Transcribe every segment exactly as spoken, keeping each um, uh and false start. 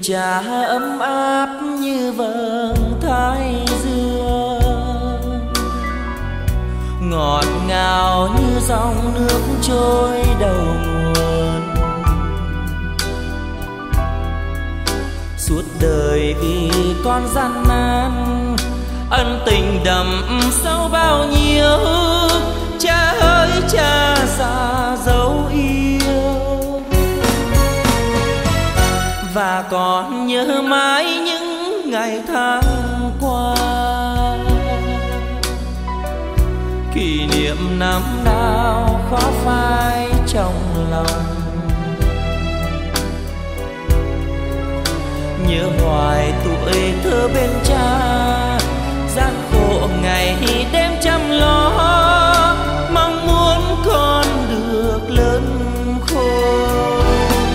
cha ấm áp như vầng thái dương, ngọt ngào như dòng nước trôi đầu nguồn. Suốt đời vì con gian nan, ân tình đậm sâu bao nhiêu. Cha ơi cha già dấu yêu, và còn nhớ mãi những ngày tháng qua. Kỷ niệm năm nào khó phai trong lòng, nhớ hoài tuổi thơ bên cha. Gian khổ ngày đêm chăm lo, mong muốn con được lớn khôn.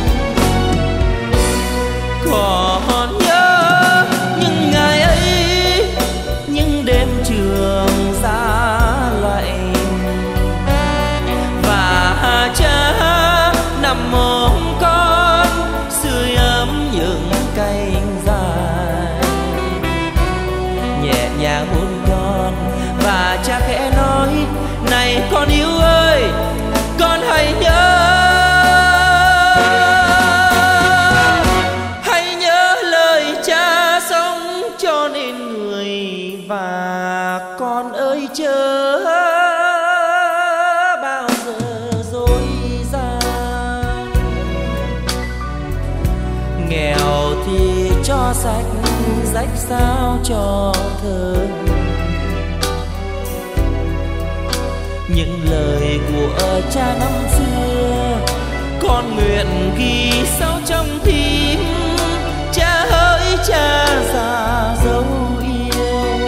Còn nhớ những ngày ấy, những đêm trường giá lạnh, và cha nằm ôm con sưởi ấm những cánh dài, nhẹ nhàng hôn con. Và cha khẽ nói: này con yêu ơi, con hãy nhớ, hãy nhớ lời cha sống cho nên người. Và con ơi chớ bao giờ dối gian, nghèo thì cho sạch, rách sao cho thơ. Những lời của cha năm xưa con nguyện ghi sâu trong tim. Cha ơi cha già dấu yêu,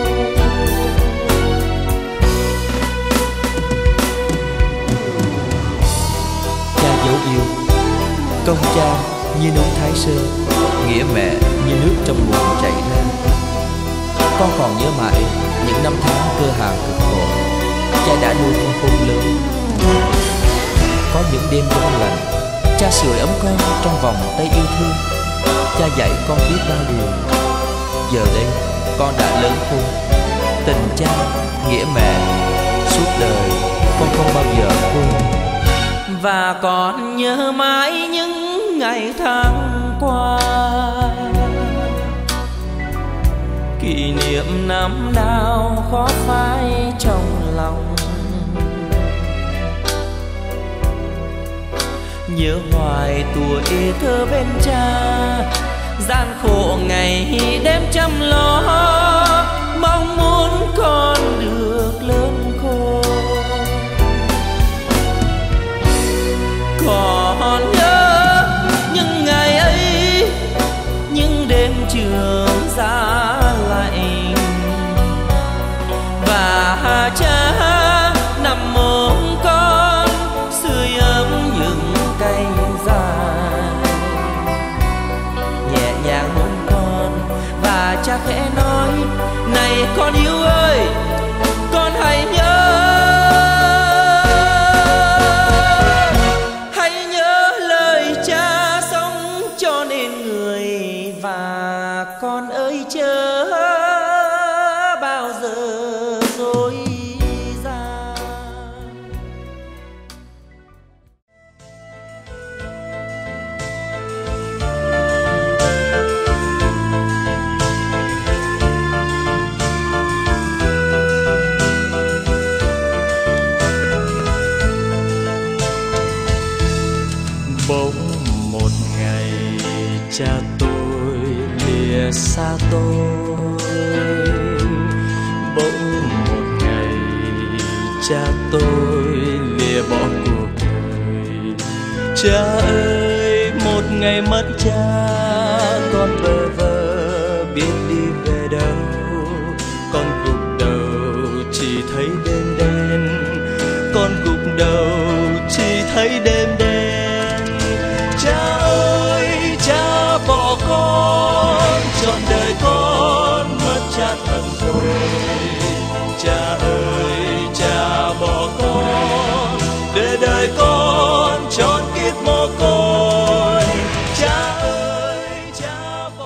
cha dấu yêu. Công cha như núi Thái Sơn, nghĩa mẹ như nước trong nguồn chảy ra. Con còn nhớ mãi những năm tháng cơ hàng cực khổ, cha đã nuôi con khôn lớn. Có những đêm trong lành, cha sưởi ấm con trong vòng tay yêu thương. Cha dạy con biết bao điều. Giờ đây con đã lớn khôn, tình cha nghĩa mẹ suốt đời con không bao giờ quên. và còn nhớ mãi những ngày tháng qua. Kỷ niệm năm nào khó phai trong lòng, nhớ hoài tuổi thơ bên cha, gian khổ ngày đêm chăm lo, mong muốn con được lớn khôn. Còn nhớ những ngày ấy, những đêm trường giá lạnh, và cha nằm ôm con sưởi ấm những cánh dài, nhẹ nhàng hôn con và cha khẽ nói: này con yêu ơi, con hãy nhớ, hãy nhớ lời cha sống cho nên người, và con ơi chớ bao giờ dối gian. Bỗng một ngày cha tôi lìa xa tôi, bỗng một ngày cha tôi lìa bỏ cuộc đời. Cha ơi, một ngày mất cha, con bơ vơ biết đi về đâu. Con gục đầu chỉ thấy đêm đen, con gục đầu chỉ thấy đêm đen. Cha ơi, cha bỏ con, trọn đời con mất cha thật rồi. Cha ơi, cha bỏ con, để đời con trọn kiếp mồ côi. Cha ơi, cha bỏ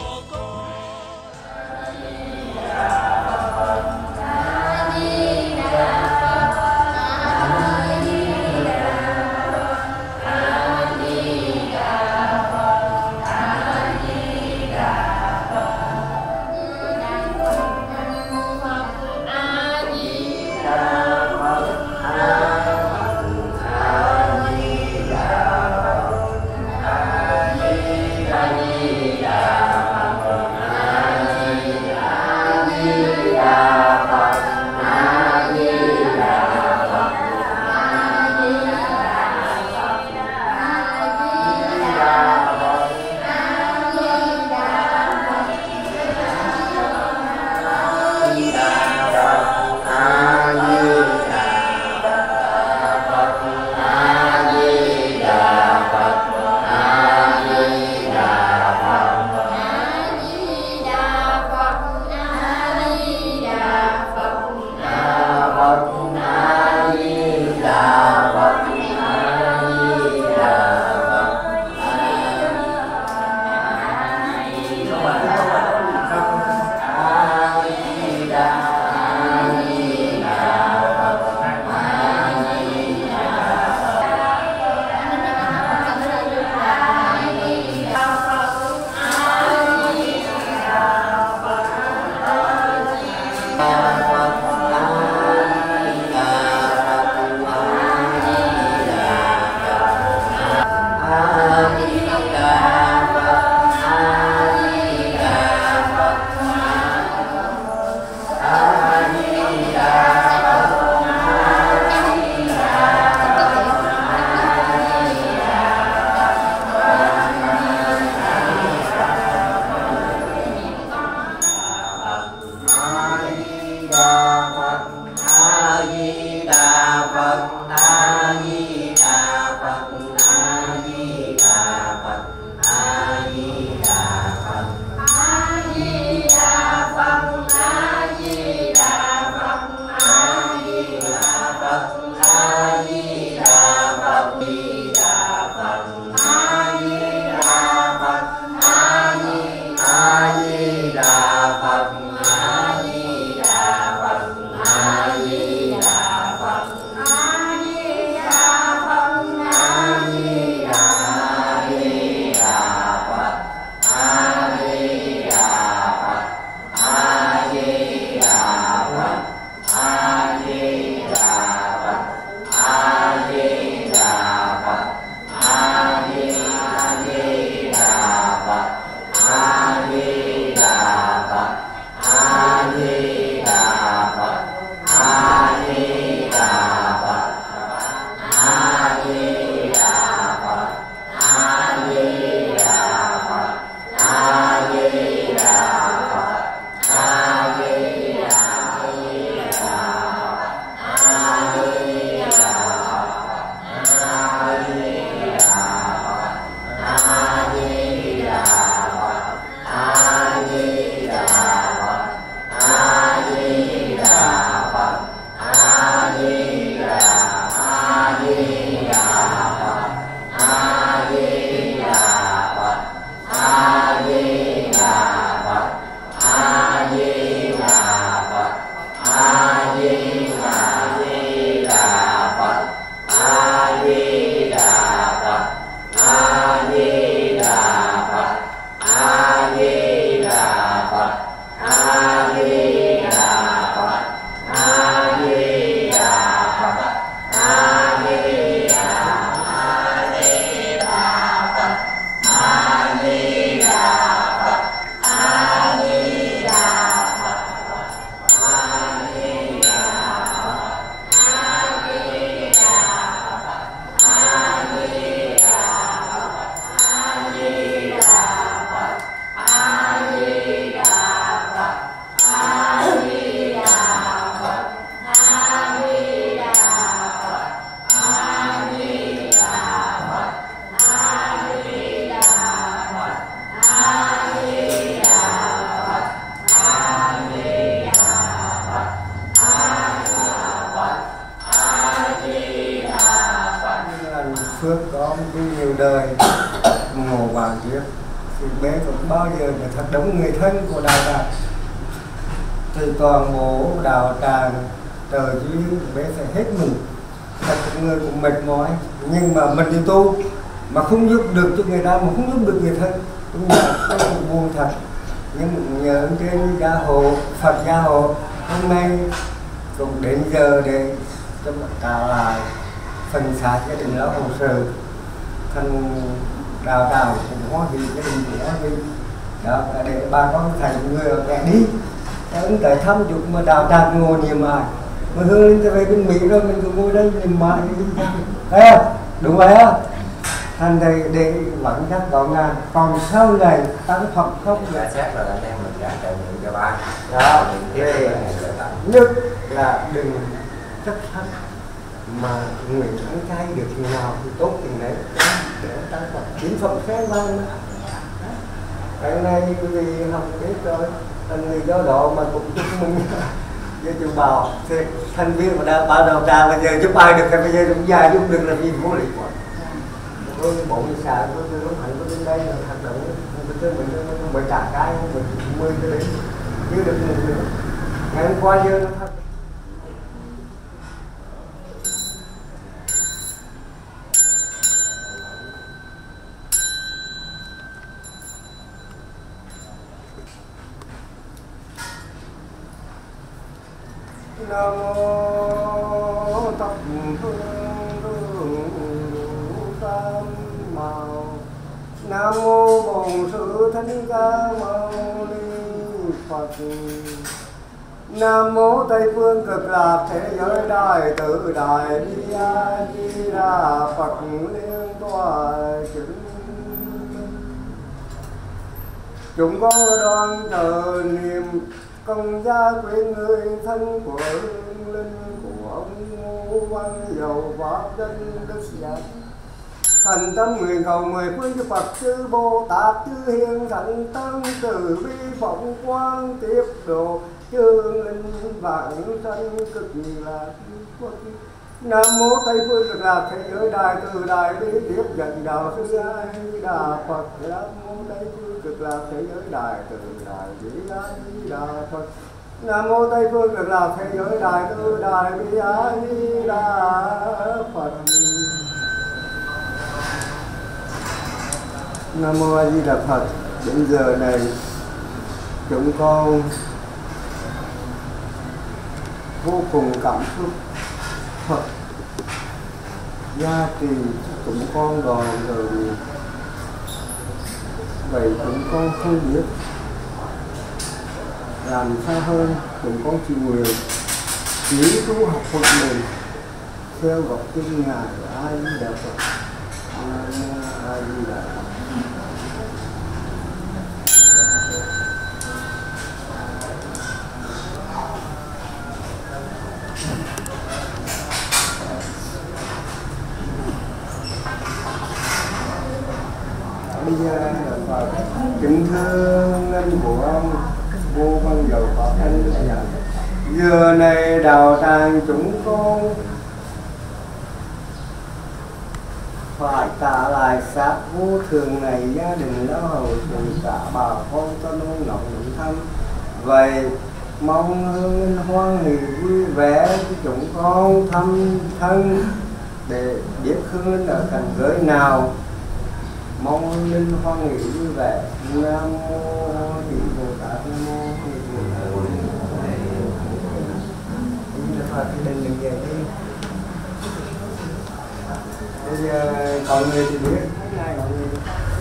Phật, A Di Đà Phật, A Di Đà Phật, A Di Đà Phật, A Di Đà Phật, A Di Đà Phật, A Di Đà Phật, A Di Đà Phật, Di Đà Phật, A Di Đà Phật, A Di A Di Đà Phật, A Di Đà Phật, A Di Đà Phật, A Di Đà Phật, A Di Đà Phật, A Di Đà Phật, A Di Đà Phật, A Di Đà Phật, A Di Đà Phật, A Di Đà Phật, A Di Đà Phật, A Di Đà Phật, A Di Đà Phật, A Di Đà Phật, A Di Đà Phật, A Di Đà Phật, A Di phước có ông tu nhiều đời ngộ vàng kiếp thì bé cũng bao giờ là thật đúng người thân của đạo tràng. Thì toàn bộ đạo tràng trời chứ bé sẽ hết mình, thật người cũng mệt mỏi, nhưng mà mình đi tu mà không giúp được cho người ta, mà không giúp được người thân cũng là cũng buồn thật. Nhưng nhờ trên gia hộ Phật gia hộ hôm nay cũng đến giờ để cho trả lại phần xác gia đình lão hậu sự thành đào tạo cũng hóa vị gia đình của hóa vị đó, để bà con thầy người ở kẻ đi ứng tới thăm chụp mà đào tạo ngồi niệm mãi mà hương lên về bên Mỹ rồi mình cứ ngồi đây niệm mãi thấy không, đúng vậy không? Thành thầy để vẫn chắc gọn gàng, còn sau này tăng Phật không là xét rồi anh em mình đã trợ nguyện cho ba đó. Về nhất là đừng chấp thắt mà nguyện thắng trai được chừng nào thì tốt chừng đấy để tăng Phật kiến Phật khen vang. Cái này vì học biết rồi thành người do độ mà cũng chúc mừng với chú Bảo thì thành viên mà đã ba đầu trà bây giờ chúc ai được thì bây giờ cũng dài giúp được là vì vô lý quá. Tôi bộ như xà tôi tôi lúc hạnh tôi đến đây là hoạt động mình tôi mình mình mình trả cái mình mười cái đấy chứ được một nữa ngày hôm qua giờ nó thật. Nam mô Tát Phương Tam Màu, Nam mô Bổn Sư Thích Ca Mâu Ni Phật, Nam mô Tây Phương Cực Lạc Thế Giới Đại Từ Đại Bi A Di Đà Phật Liên Tòa Chứng. Chúng con đoàn thờ niệm công gia quyến người thân của hương linh của ông vô văn dầu pháp danh đức giác. Thành tâm nguyện cầu mười phương chư Phật chư Bồ Tát chư Hiền thành tâm từ bi phụng quang tiếp độ chư linh vạn sanh cực nhị là Phật. Nam mô Tây phương cực lạc thế giới đại từ đại bi tiếp dẫn đạo sư A Di Đà Phật. Nam mô Tây phương cực lạc thế giới đại từ đại bi A Di Đà Phật. Nam mô Tây phương cực lạc thế giới đại từ đại bi A Di Đà Phật. Nam mô A Di Đà Phật. Đến giờ này chúng con vô cùng cảm xúc Phật gia trì chúng con đoàn rồi. Vậy chúng con không biết làm sao hơn. Chúng con chỉ nguyện chỉ tu học Phật mình theo gọi kinh ngài A Di Đà Phật. A Di Đà Phật. Bây giờ Phật kính thưa ngân của ông vô văn dầu Pháp Thanh dạy. Giờ này đạo tràng chúng con phải trả lại sát vô thường này gia đình lão hầu cùng cả bà con cho nôn nọng những thân. Vậy mong hương hoan hỷ vui vẻ chúng con thăm thân để biết hương ở cảnh giới nào. Mong linh hoan hỷ vui vẻ. Nam mô Hỷ Bồ Tát. Nam mô Hỷ Bồ Tát. Bây giờ Phật đừng đừng về đi. Bây giờ còn người thì biết ai còn người.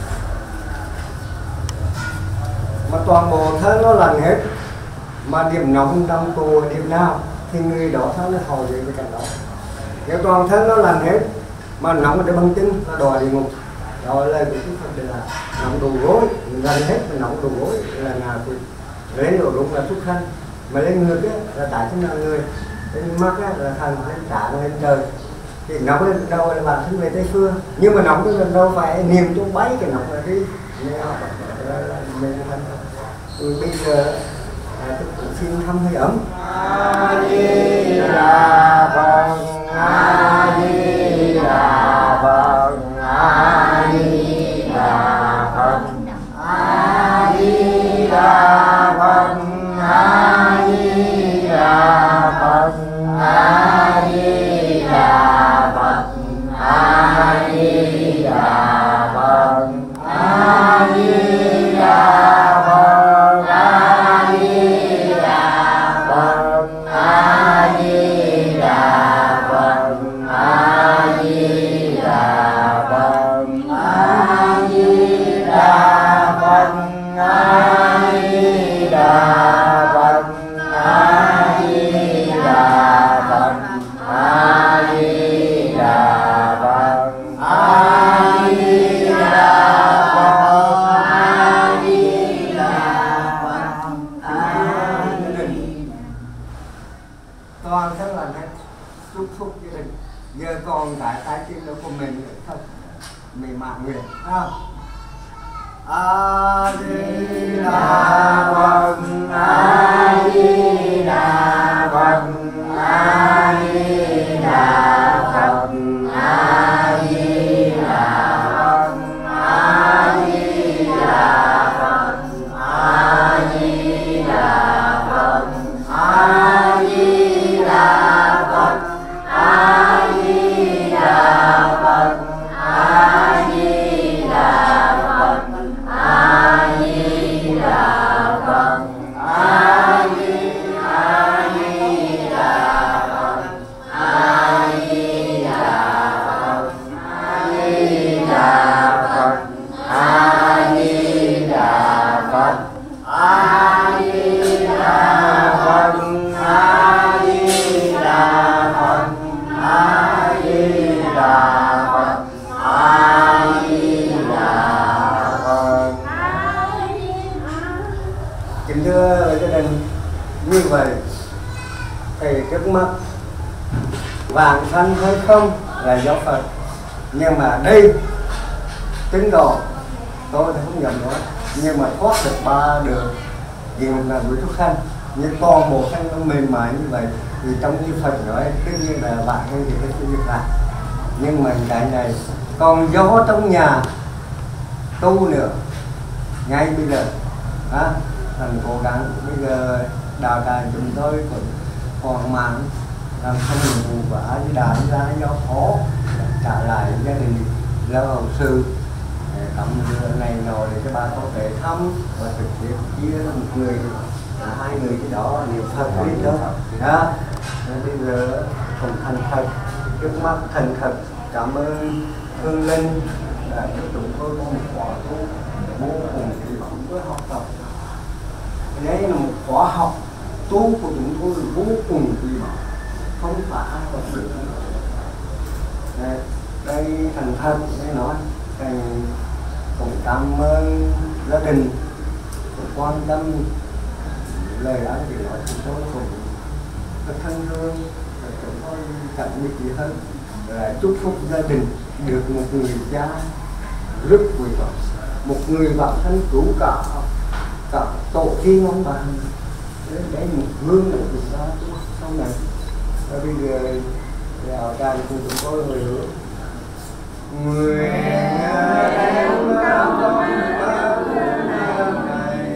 Mà toàn bộ thân nó lành hết. Mà điểm nóng trong tù điểm nào thì người đó thân nó thò về cái cảnh đó. Nếu toàn thân nó lành hết mà nóng ở cái băng chân là đòi địa ngục. Rồi lời của chúng Phật là nóng đồ gối, gần hết mà nóng đồ gối là ngà quỷ. Lên đồ đúng là xuất thân. Mà lên ngược ấy, là tại thân là người. Lên mắt ấy, là thần, lên trả, lên trời. Thì nóng lên đâu là bản thân về Tây Phương. Nhưng mà nóng lên đâu phải niềm trong bấy cái nóng là đi. Nên họ là mình thân. Ừ, bây giờ à, tôi cũng xin thăm hơi ấm. A Di Đà Phật. A Di Đà Phật. A Di Đà Phật. A Di Đà Phật. A Di Đà Phật. A Di Đà Phật. A Di Đà Phật. A Di Đà Phật. A Di Đà Phật. A Di Đà Phật. A Di Đà Phật. A Di Đà Phật. A Di Đà Phật. A Di Đà Phật. A Di Đà Phật. A Di Đà Phật. A Di Đà Phật. A Di. Toàn thân là hết xúc xúc gia đình. Giờ còn tại trái tim đó của mình thật mình mạng nguyện. A Di Đà Phật. A Di Đà Phật. A Di Đà Phật. A Di Đà Phật. A Di Đà Phật. A Di Đà Phật. A Di Đà Phật. A Di Đà Phật. A Di Đà Phật. A Di Đà Phật. A Di A Di Đà Phật. A Di Đà Phật. A Di Đà Phật. A Di Đà Phật. A Di Đà Phật. A Di Đà Phật. A Di Đà Phật. A Di Đà Phật. Kính thưa gia đình, như vậy thì trước mắt vàng sanh hay không là do Phật, nhưng mà đây tín đồ tôi thì không nhầm nữa, nhưng mà thoát được ba đường hiện là buổi xuất sanh, nhưng toàn bộ thân nó mềm mại như vậy thì trong như Phật nói tất nhiên là bạn hay gì cái sự việc này, nhưng mà cái này còn gió trong nhà tu nữa ngay bây giờ á, thành cố gắng bây giờ đào tràng chúng tôi còn còn mạng làm không nhiệm vụ và đào ra do khó trả lại gia đình lao hậu sự tầm này nọ để cho bà có thể thăm và thực hiện chia một người hai người cái đó niệm Phật biết đó đó. Bây giờ cùng thành thật trước mắt thành thật cảm ơn Hương Linh đã cho chúng tôi có một khóa tu vô cùng kỳ vọng với học tập. Đây là một khóa học tu của chúng tôi vô cùng kỳ vọng, không phải ai học được. Đây, đây thành thật đây nói thành cũng cảm ơn gia đình cũng quan tâm lời đã chỉ nói chúng tôi cũng rất thân thương, chúng tôi chẳng biết gì hơn là chúc phúc gia đình được một người cha rất quý trọng, một người bạn thân cứu cả cả tổ tiên ông bà, đấy một gương của chúng ta sau này. Và bây giờ đào tràng cùng chúng tôi người hứa người em cảm ơn này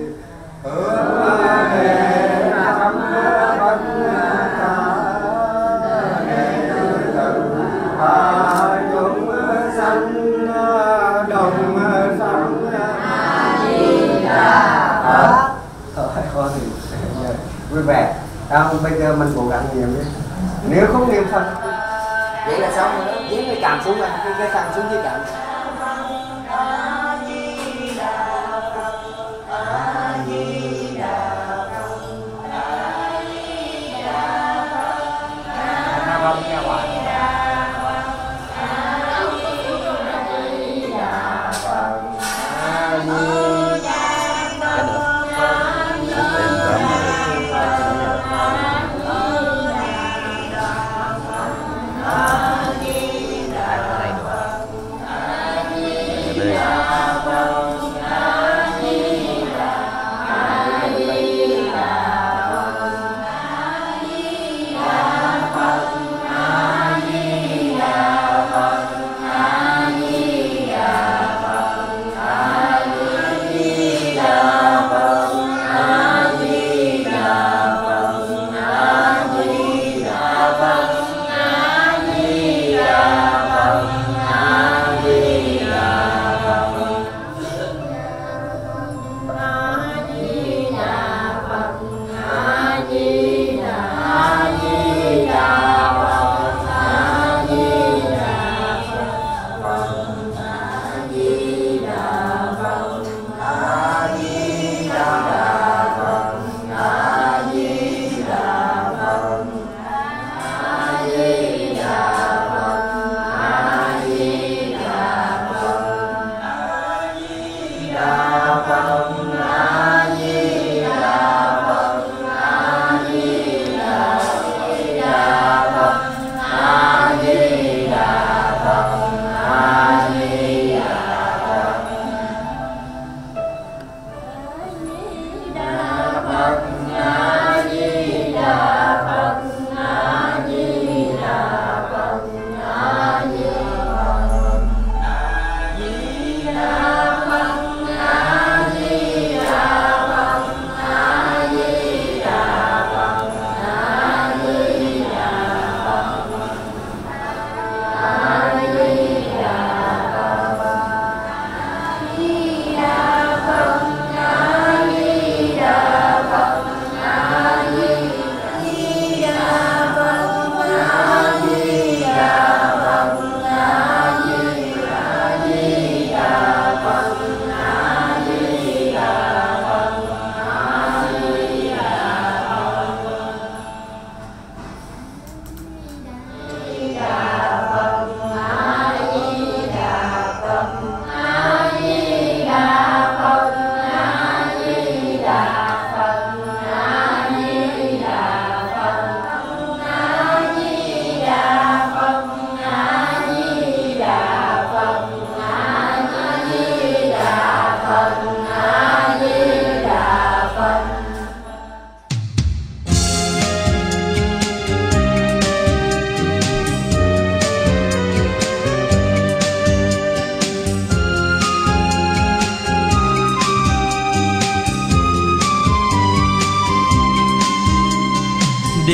hứa để cảm ơn ta để từ và chúng sanh đồng sống a di đà Phật. Thôi con thì vui vẻ. Đâu bây giờ mình cố gắng niệm đi. Nếu không niệm Phật vậy là xong rồi đó, giếng cái cằm xuống là cái cái cằm xuống dưới cằm. Đây.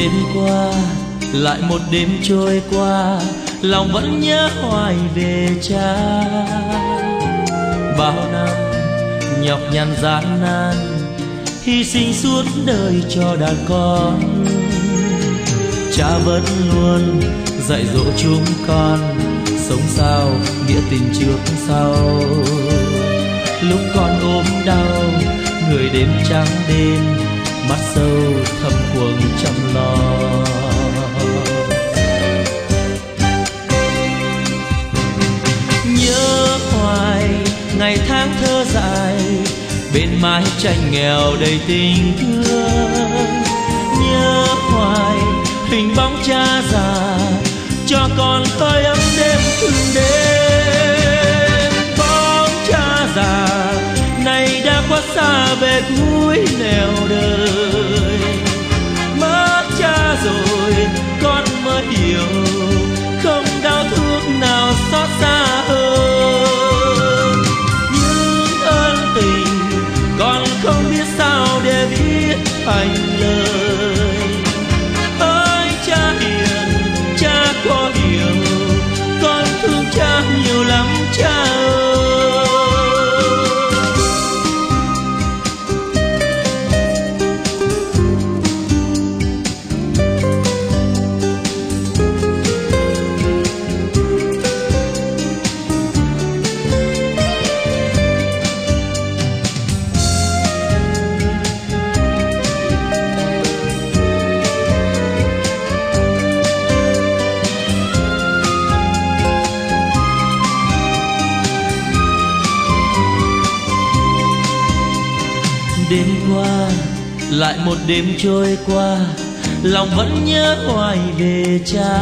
đêm qua, lại một đêm trôi qua, lòng vẫn nhớ hoài về cha. Bao năm nhọc nhằn gian nan, hy sinh suốt đời cho đàn con. Cha vẫn luôn dạy dỗ chúng con, sống sao nghĩa tình trước sau. Lúc con ốm đau, người đêm trắng đêm, mắt sâu thầm cuồng chăm lo. Nhớ hoài ngày tháng thơ dại, bên mái tranh nghèo đầy tình thương. Nhớ hoài hình bóng cha già, cho con hơi ấm đêm thương đêm. Bóng cha già này đã quá xa về cuối nẻo đời. Mất cha rồi con mới hiểu, không đau thương nào xót xa hơn. Những ơn tình con không biết sao để viết thành lời. Ơi cha hiền, cha có hiểu, con thương cha nhiều lắm cha ơi. Đêm qua, lại một đêm trôi qua, lòng vẫn nhớ hoài về cha.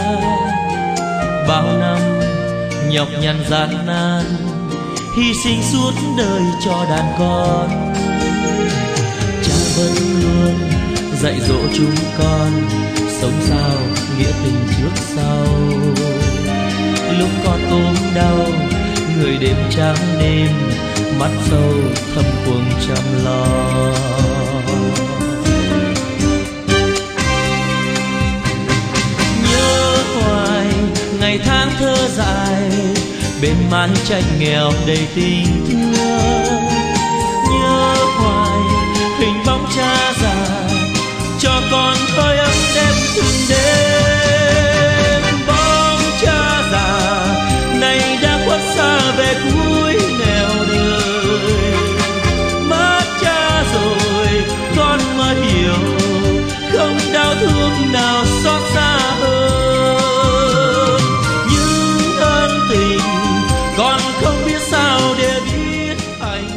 Bao năm nhọc nhằn gian nan, hy sinh suốt đời cho đàn con. Cha vẫn luôn dạy dỗ chúng con, sống sao nghĩa tình trước sau. Lúc con ốm đau, người đêm trắng đêm, mắt sâu thầm cuồng chăm lo. Nhớ hoài ngày tháng thơ dại, bên mái tranh nghèo đầy tình thương. Nhớ hoài hình bóng cha già, cho con hơi ấm đêm từng đêm. Bóng cha già này đã khuất xa về cuối nẻo đời. Mất cha rồi con mới hiểu, không đau thương nào xót xa hơn. Những ơn tình con không biết sao để biết thành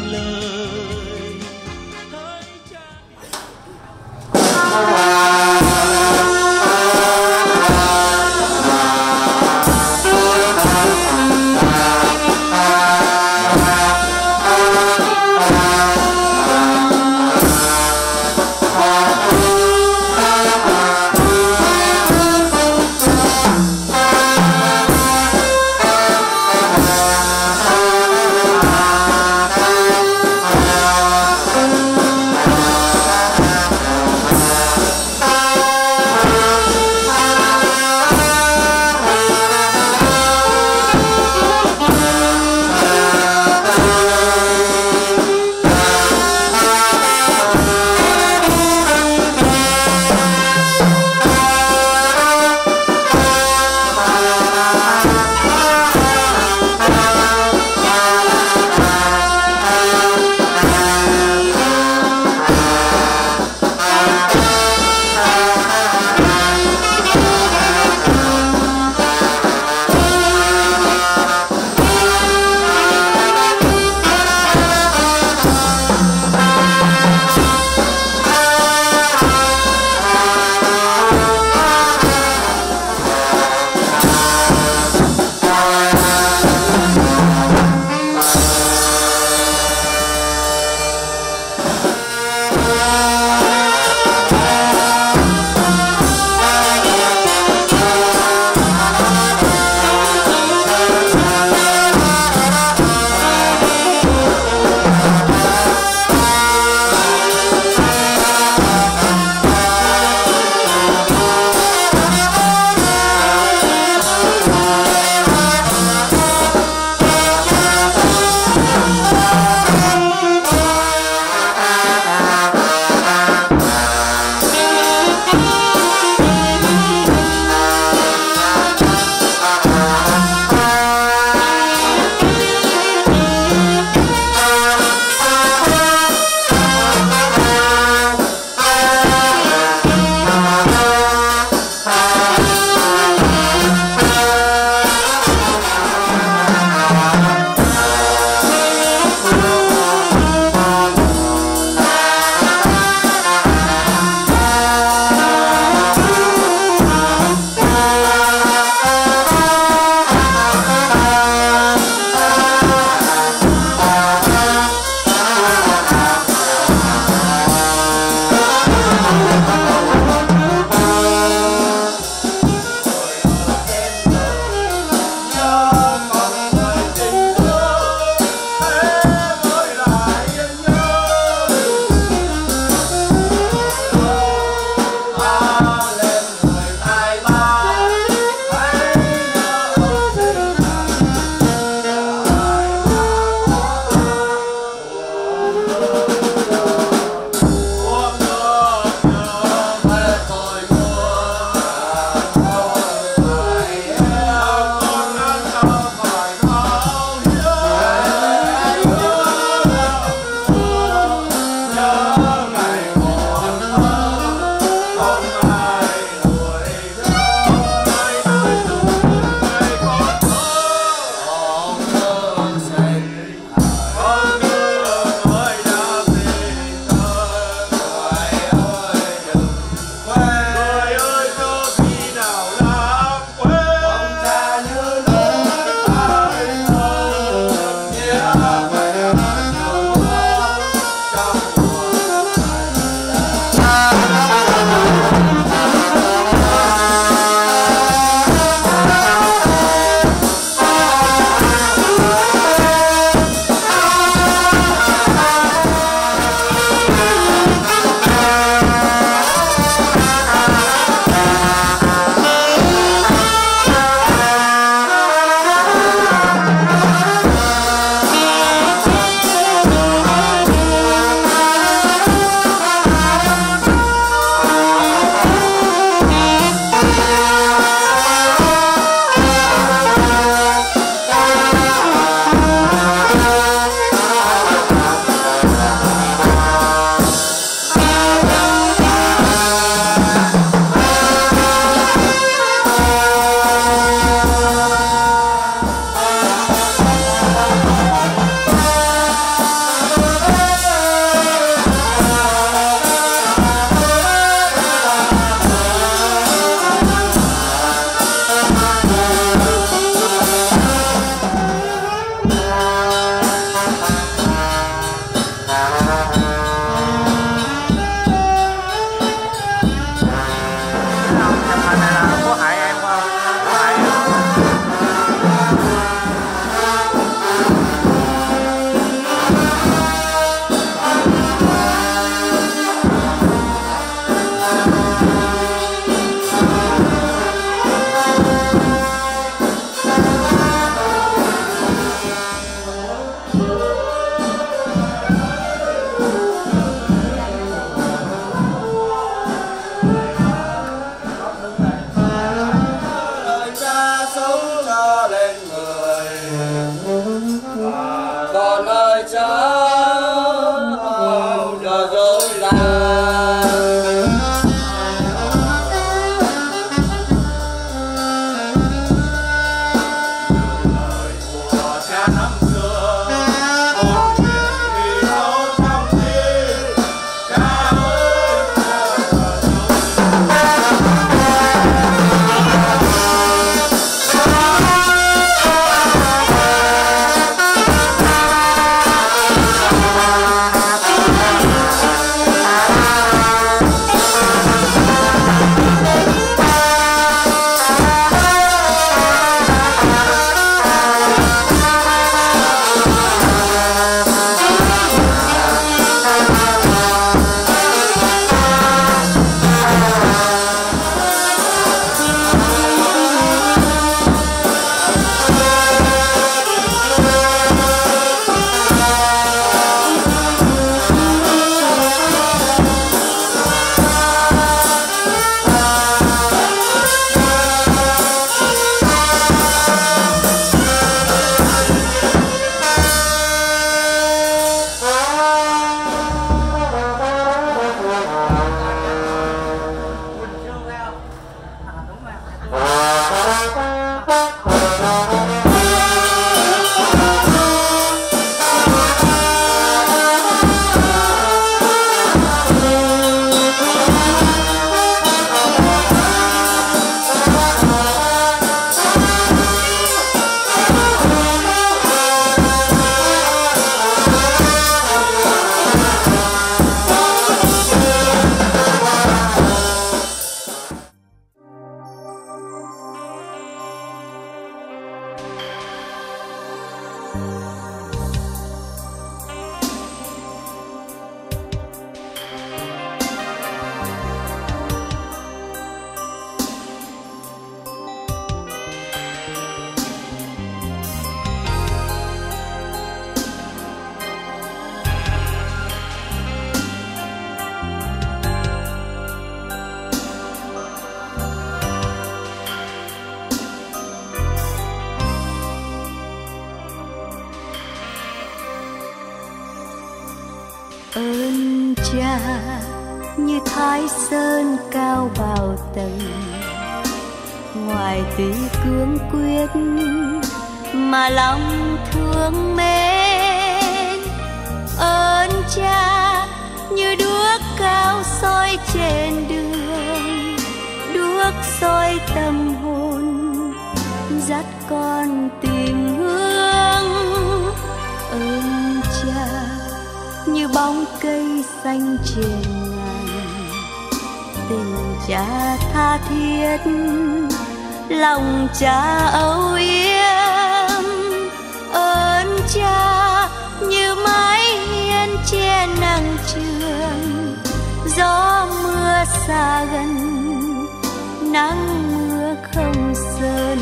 ơn cha như Thái Sơn cao bao tầng, ngoài tuy cương quyết mà lòng thương mến. Ơn cha như đuốc cao soi trên đường, đuốc soi tâm hồn dắt con tìm hướng. Ơn cha như bóng cây xanh trên ngàn, tình cha tha thiết lòng cha âu yếm. Ơn cha như mái hiên che nắng trường, gió mưa xa gần nắng mưa không sơn.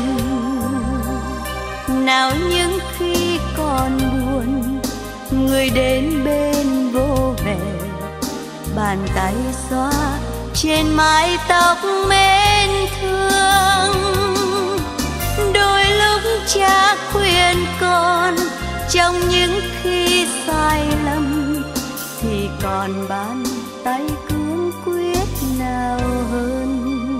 Nào những khi còn buồn người đến bên vô về, bàn tay xoa trên mái tóc mến thương. Đôi lúc cha khuyên con trong những khi sai lầm, thì còn bàn tay cương quyết nào hơn.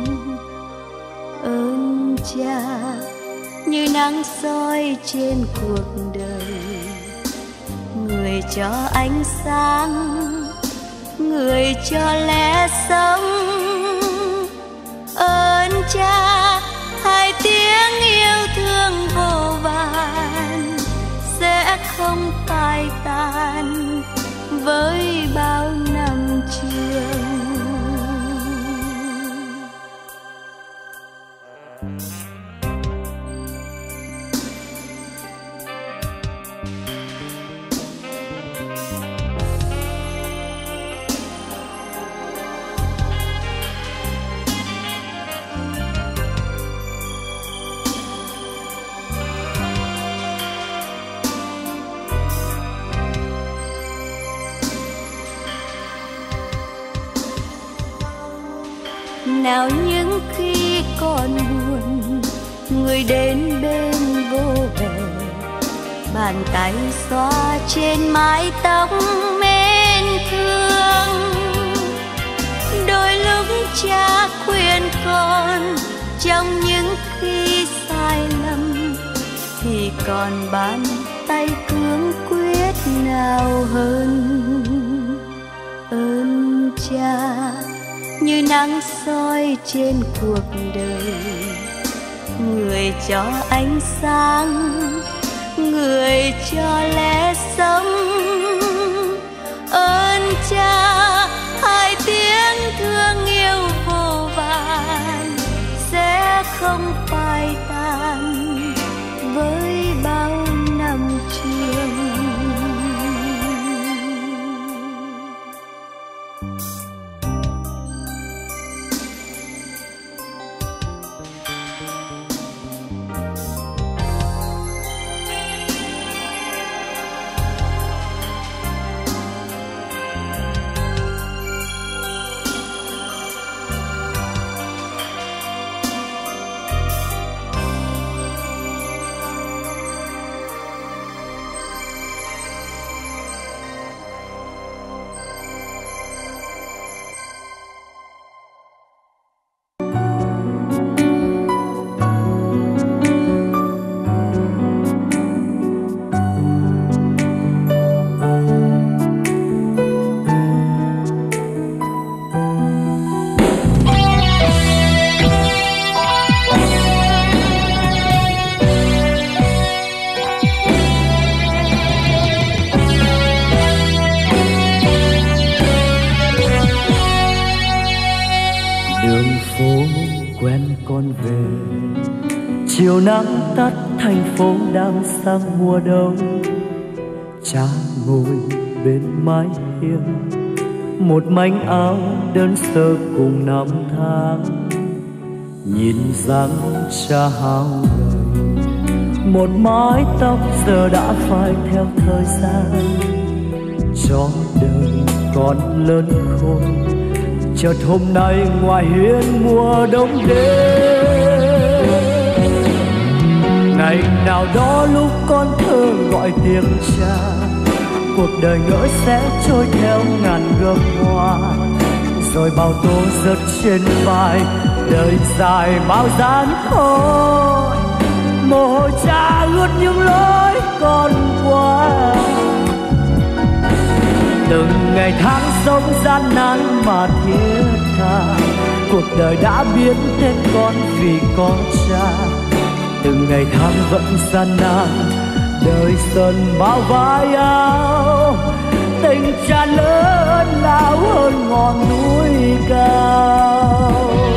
Ơn cha như nắng soi trên cuộc đời, người cho ánh sáng, người cho lẽ sống. Ơn cha hai tiếng yêu thương vô vàn sẽ không phai tàn với bao năm trường. Nào những khi còn buồn người đến bên vô về, bàn tay xoa trên mái tóc mến thương. Đôi lúc cha khuyên con trong những khi sai lầm, thì còn bàn tay cương quyết nào hơn. Ơn cha như nắng soi trên cuộc đời, người cho ánh sáng, người cho lẽ sống. Ơn cha hai tiếng thương yêu vô vàn sẽ không phai tàn với bao năm trường. Chiều nắng tắt thành phố đang sang mùa đông, cha ngồi bên mái hiên, một mảnh áo đơn sơ cùng năm tháng. Nhìn dáng cha hao gầy, một mái tóc giờ đã phai theo thời gian. Cho đời còn lớn khôn, chợt hôm nay ngoài hiên mùa đông đến. Ngày nào đó lúc con thơ gọi tiếng cha, cuộc đời ngỡ sẽ trôi theo ngàn gươm hoa, rồi bao tố rớt trên vai, đời dài bao gian khổ. Mồ hôi cha ướt những lối con qua, từng ngày tháng sống gian nan mà thiết tha. Cuộc đời đã biến tên con vì con cha, từng ngày tháng vẫn gian nan, đời dần bao vai áo. Tình cha lớn lao hơn ngọn núi cao.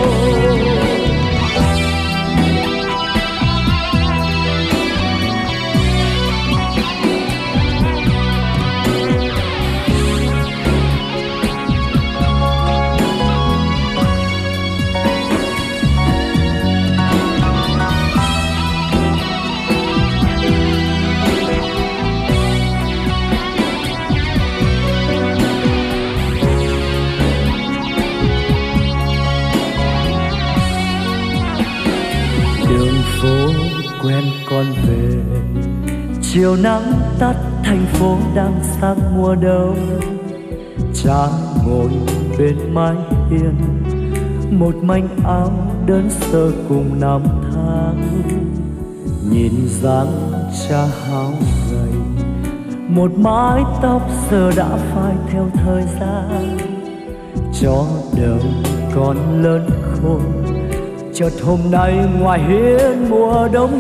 Quen con về, chiều nắng tắt thành phố đang sang mùa đông. Cha ngồi bên mái hiên, một manh áo đơn sơ cùng năm tháng. Nhìn dáng cha háo gầy, một mái tóc giờ đã phai theo thời gian. Cho đời con lớn khôn, chợt hôm nay ngoài hiên mùa đông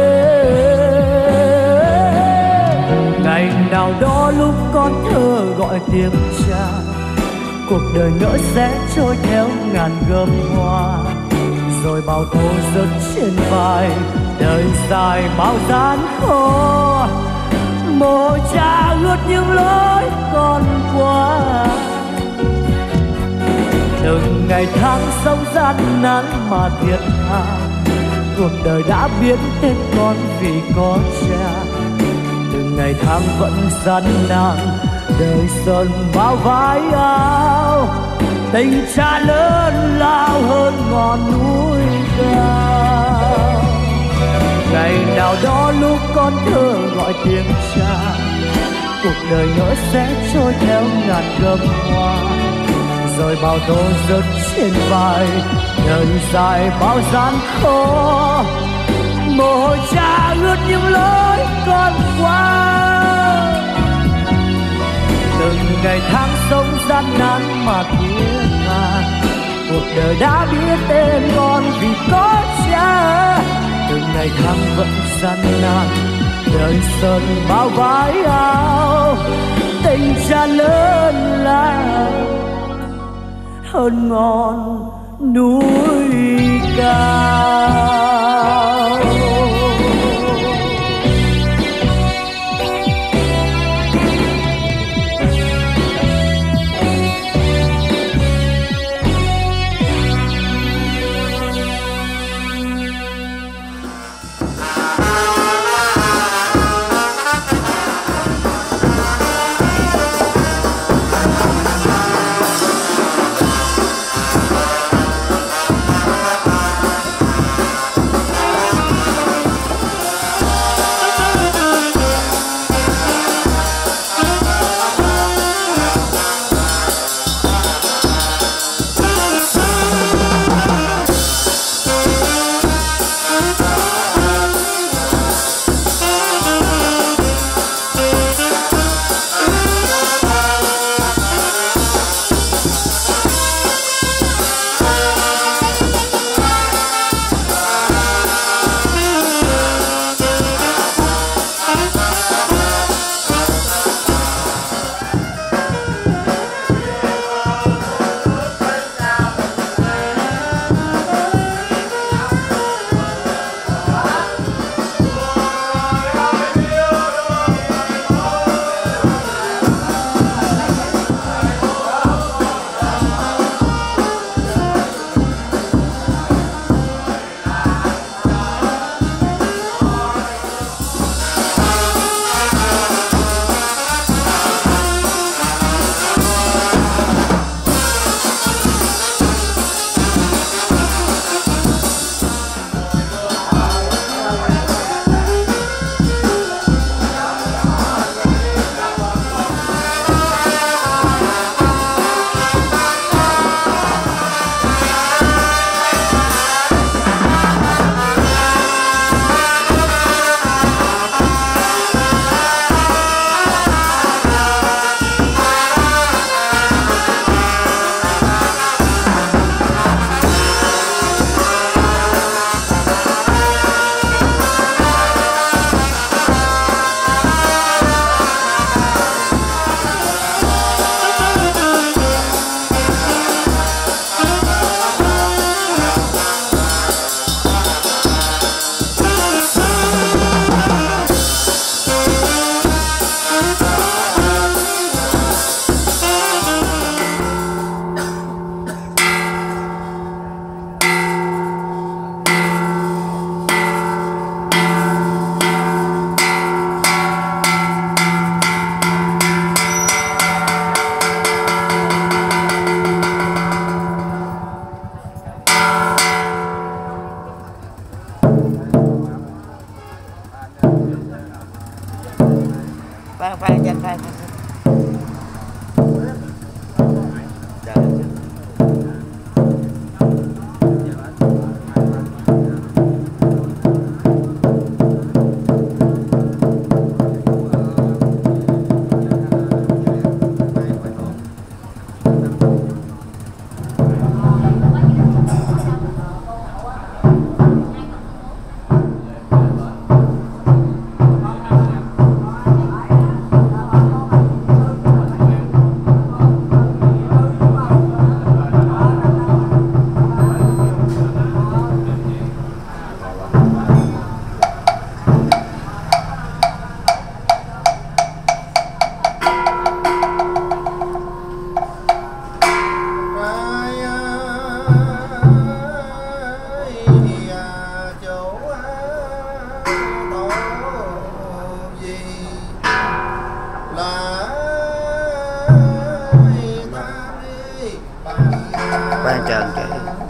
đến. Ngày nào đó lúc con thơ gọi tiếng cha, cuộc đời ngỡ sẽ trôi theo ngàn gươm hoa, rồi bao tố rớt trên vai, đời dài bao gian khổ. Mồ hôi cha ướt những lối con qua, từng ngày tháng sống gian nan mà thiệt tha. Cuộc đời đã biến tên con vì có cha, từng ngày tháng vẫn gian nan, đời dần bao vai áo. Tình cha lớn lao hơn ngọn núi cao. Ngày nào đó lúc con thơ gọi tiếng cha, cuộc đời ngỡ sẽ trôi theo ngàn gươm hoa, rồi bao tố rớt trên vai, đời dài bao gian khổ. Mồ hôi cha ướt những lối con qua, từng ngày tháng sống gian nan mà thiết tha. Cuộc đời đã biết tên con vì có cha, từng ngày tháng vẫn gian nan, đời dần bao vai áo. Tình cha lớn lao hơn ngọn núi cao. Khoan khoan cho khoan. Ban trần kể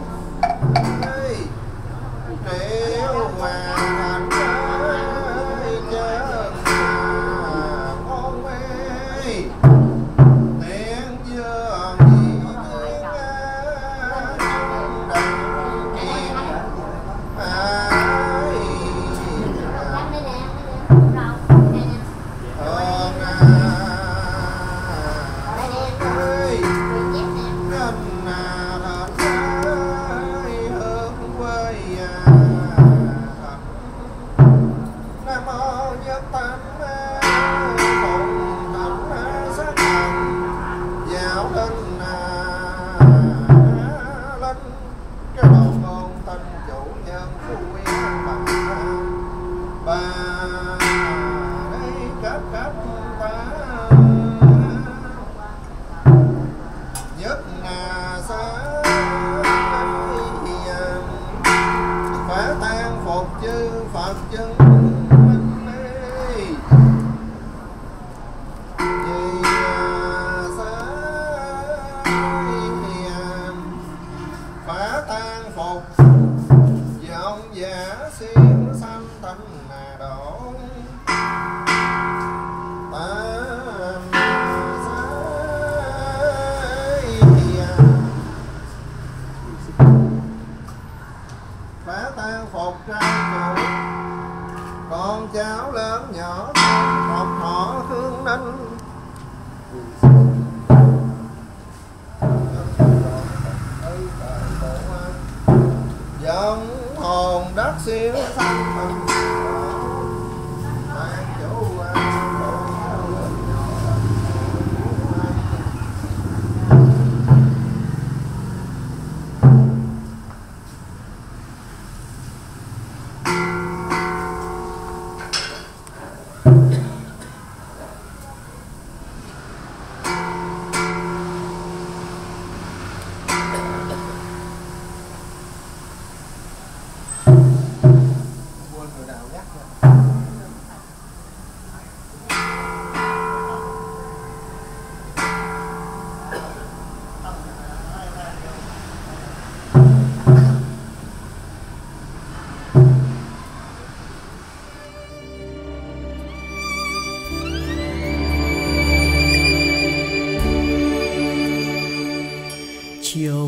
chiều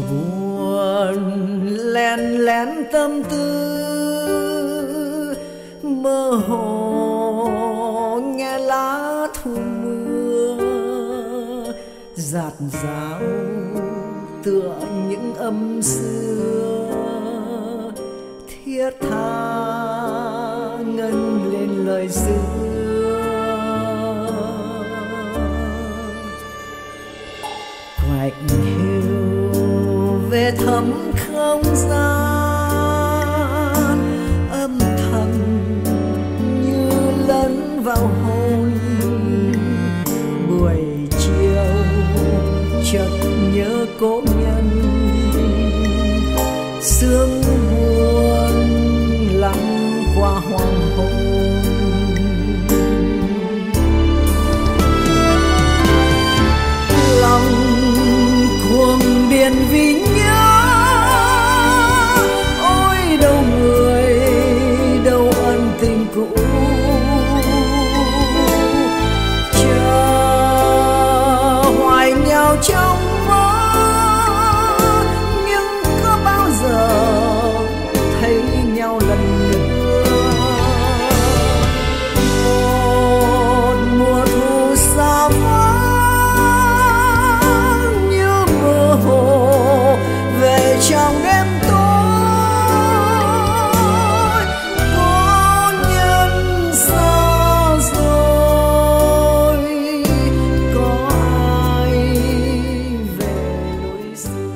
buồn lén lén tâm tư mơ hồ nghe lá thu mưa dạt dào tựa những âm xưa thiết tha ngân lên lời xưa quạnh hiu về thăm không gian âm thầm như lẫn vào hồn buổi chiều chợt nhớ cố nhân sương buồn lặng qua hoàng hôn lòng cuồng biển vì nhớ ôi đâu người đâu ân tình cũ trong mơ, nhưng có bao giờ thấy nhau lần nữa. Một mùa thu xa vắng như mơ hồ về trong đêm tối. Có nhân xa rồi, có ai về lối xưa.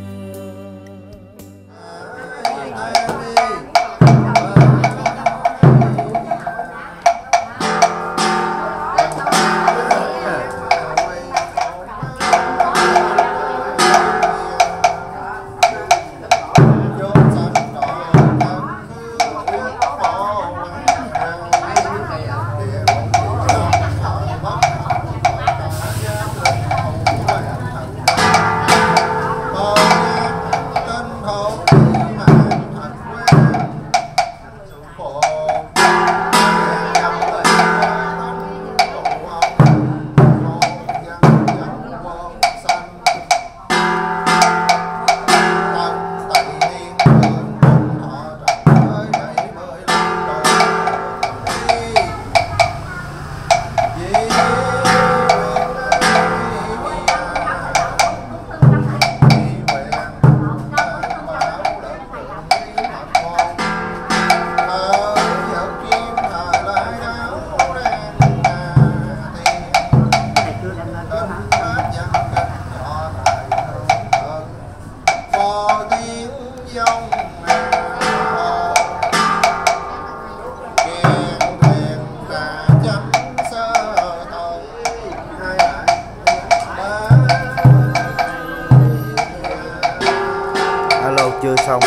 Chưa xong,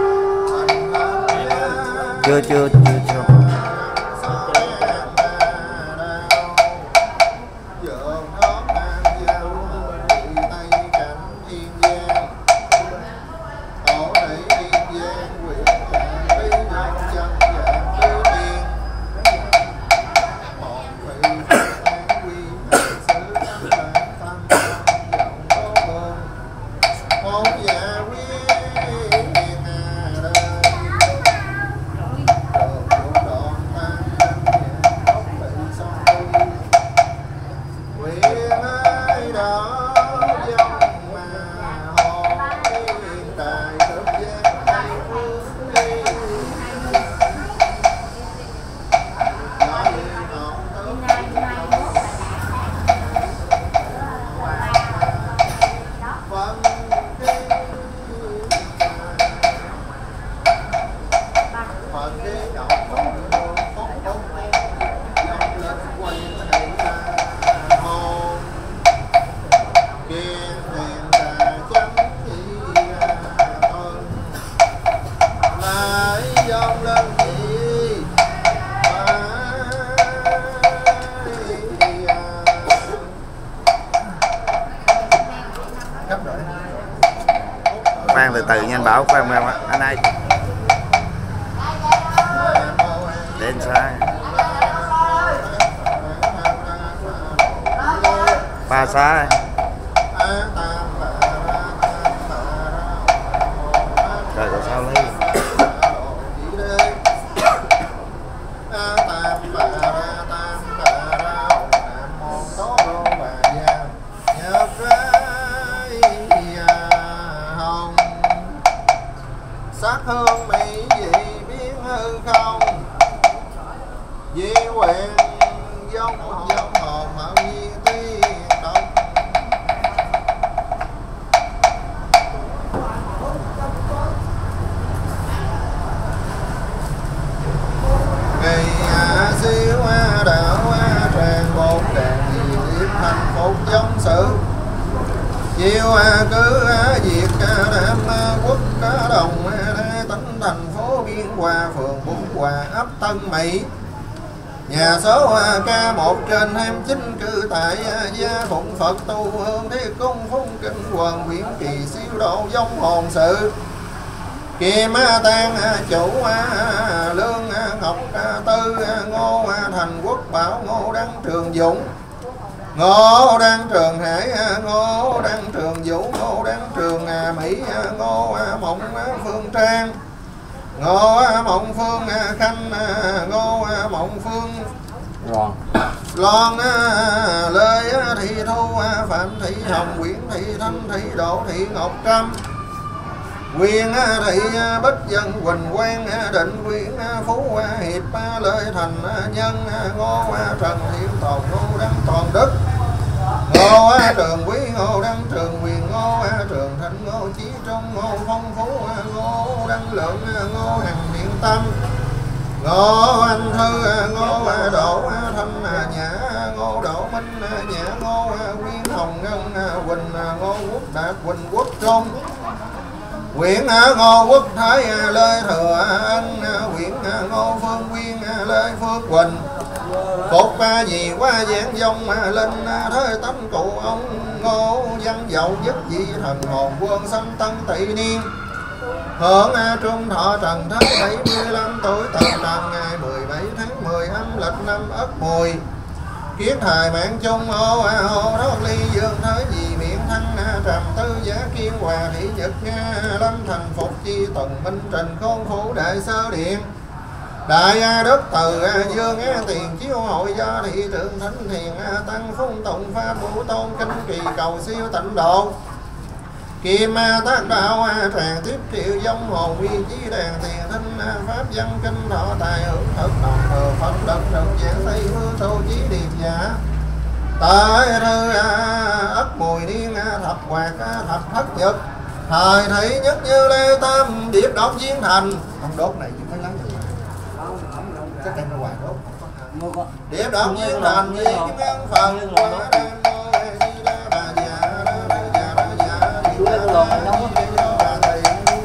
chưa chưa chưa xong. Khoan từ từ nhanh Bảo, khoan khoan anh ơi, đến sai ba sai rồi rồi sao lấy sắc hương mỹ dị biến hư không, di nguyện giống giống hồn hậu nhi tiên động. Ngày hạ siêu đạo tràn bột đàn diệt thành phục giống sự. Chiều cứ diệt nam quốc đồng tỉnh thành phố Biên Hòa, phường Bốn Hòa, ấp Tân Mỹ. Nhà số K một trên hai mươi chín cư tại gia phụng Phật tu hương thế cung phung kinh quần huyện Kỳ siêu độ giống hồn sự. Kim Tan chủ Lương Ngọc Tư Ngô Thành Quốc Bảo Ngô Đăng Trường Dũng Ngô Đăng Trường Hải, Ngô Đăng Trường Vũ, Ngô Đăng Trường Mỹ, Ngô Mộng Phương Trang, Ngô Mộng Phương Khanh, Ngô Mộng Phương Loan, Loan, Lê Thị Thu, Phạm Thị Hồng, Nguyễn Thị Thanh, Thị Đỗ Thị Ngọc Trâm, Quyền Thị Bích Dân, Quỳnh Quang, Định Quyển, Phú Hiệp, Lê Thành Nhân, Ngô Trần Thiện Toàn, Ngô Đăng Toàn Đức, Ngô Trường Quý, Ngô Đăng Trường Quyền, Ngô Trường Thịnh, Ngô Chí Trung, Ngô Phong Phú, Ngô Đăng Lượng, Ngô Hằng Điện Tâm, Ngô Anh Thư, Ngô Đỗ Thanh Nhã, Ngô Đỗ Minh Nhã, Ngô Quyên Hồng Ngân, Quỳnh, Ngô Quốc Đạt, Quỳnh Quốc Trung, Nguyễn Ngô Quốc Thái, Lê Thừa Anh, Nguyễn Ngô Phương Quyên, Lê Phương Quỳnh, Phục gì qua giảng dông, Linh Thế Tánh Cụ ông, Ngô Văn Dậu Nhất Vị Thần Hồn Quân Sanh Tân Tỵ Niên, Hưởng Trung Thọ Trần Thế bảy mươi lăm tuổi, Tần Trần ngày mười bảy tháng mười âm lịch năm Ất Mùi, Kiết Thời Mạng Trung, Ô Hồ Đốc Ly Dương Thế Gì Miệng Thanh, Trầm Tư Giá Kiên Hòa Thị Nhật Nga, Lâm Thành Phục Chi Tần Minh Trình Khôn Phủ Đại Sơ Điện, Đại Đức Từ Dương Tiền Chiếu Hội Do Thị Trường Thánh Thiền Tăng Phung Tụng Pháp Vũ Tôn Kinh Kỳ Cầu Siêu Tịnh Độ, Kim Tác Đạo Tràng Tiếp Triệu Dông Hồn Quy Chí Đàn Thiền Thinh Pháp Văn Kinh Thọ Tài Hưởng Thực Đồng Thừa Phật Đấng Đấng Giảng Tây Hương Tô Chí Điệp Giả, Tại Thư Ất Mùi Niên Thập Hoạt Thập Thất Nhật, Thời Thị Nhất Như Lê Tam Điệp Đốc Chiến Thành. Ông đốt này chứ mấy lắm rồi. Chắc em ra ngoài đốt. Điệp Đốc Chiến Thành Di Kim An Phần Qua Đêm Ngôi Di Đa Bà Già Đa Già Đa Già Đi Đa Đa Đi Đa Đa Thị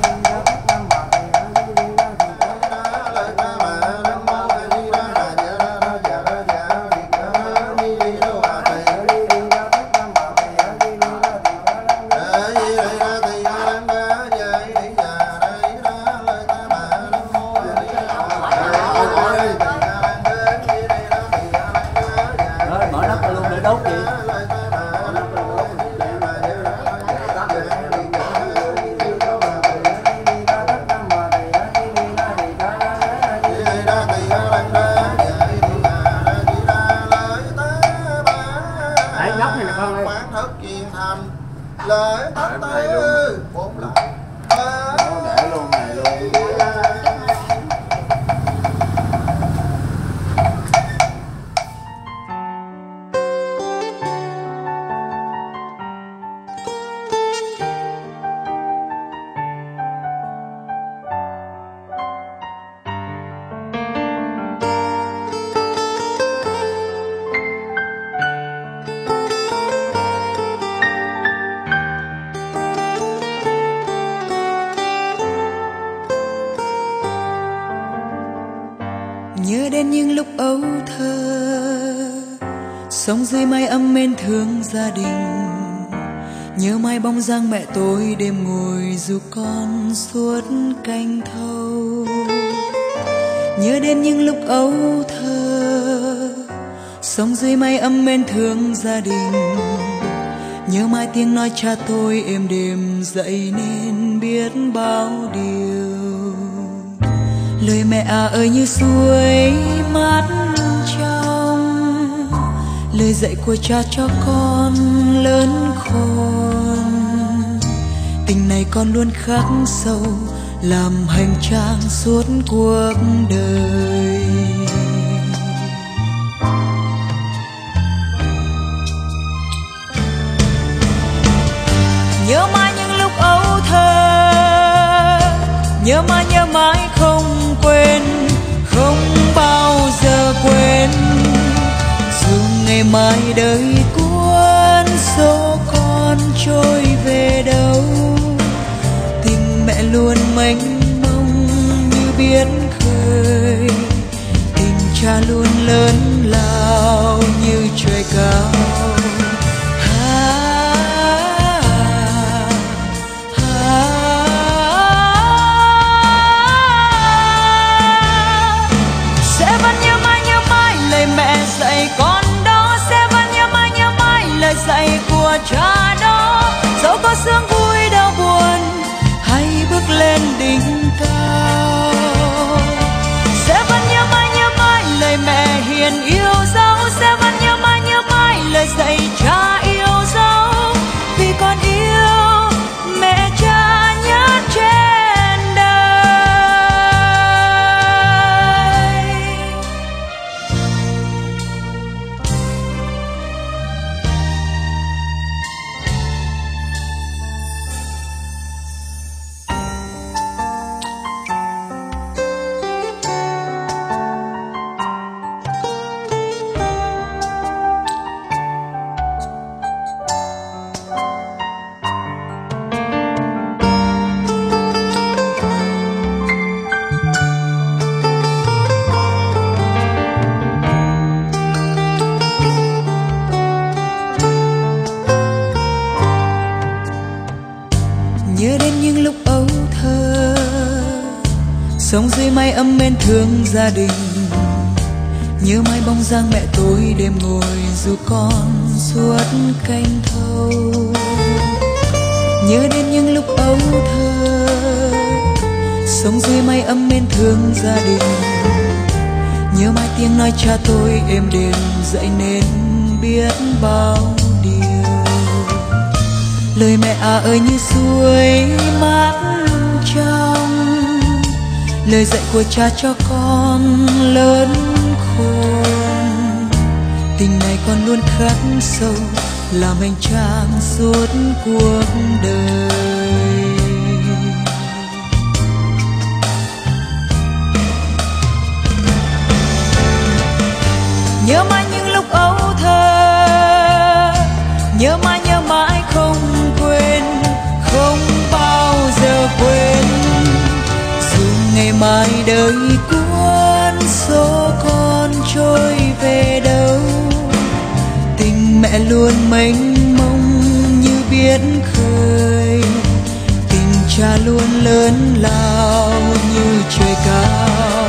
Nhớ đến những lúc ấu thơ, sống dưới mái ấm mến thương gia đình. Nhớ mãi bóng dáng mẹ tôi đêm ngồi ru con suốt canh thâu. Nhớ đến những lúc ấu thơ, sống dưới mái ấm mến thương gia đình. Nhớ mãi tiếng nói cha tôi êm đềm dậy nên biết bao điều. Lời mẹ à ơi như suối mát trong, lời dạy của cha cho con lớn khôn. Tình này con luôn khắc sâu, làm hành trang suốt cuộc đời. Nhớ mãi những lúc ấu thơ, nhớ mãi nhớ mãi không quên, không bao giờ quên. Dù ngày mai đời cuốn số con trôi về đâu, tình mẹ luôn mênh mông như biển khơi. Tình cha luôn lớn lao như trời cao. Sẽ vẫn nhớ mãi nhớ mãi lời mẹ dạy con đó, sẽ vẫn nhớ mãi nhớ mãi hiền yêu dấu, sẽ vẫn nhớ mãi nhớ mãi lời dạy cha yêu dấu. Vì con yêu mẹ cha nhất trên đời. Nhớ đến những lúc ấu thơ, sống dưới mái ấm bên thương gia đình. Nhớ mãi bóng dáng mẹ tôi đêm ngồi dù con suốt canh thâu. Nhớ đến những lúc ấu thơ, sống dưới mái ấm bên thương gia đình. Nhớ mãi tiếng nói cha tôi êm đềm dậy nên biết bao điều. Lời mẹ à ơi như suối mát trong, lời dạy của cha cho con lớn khôn. Tình này con luôn khắc sâu, làm hành trang suốt cuộc đời. Nhớ mãi những lúc ấu thơ, nhớ mãi nhớ mãi không quên, không bao giờ quên. Dù ngày mai đời cuốn số con trôi về đâu, tình mẹ luôn mênh mông như biển khơi. Tình cha luôn lớn lao như trời cao.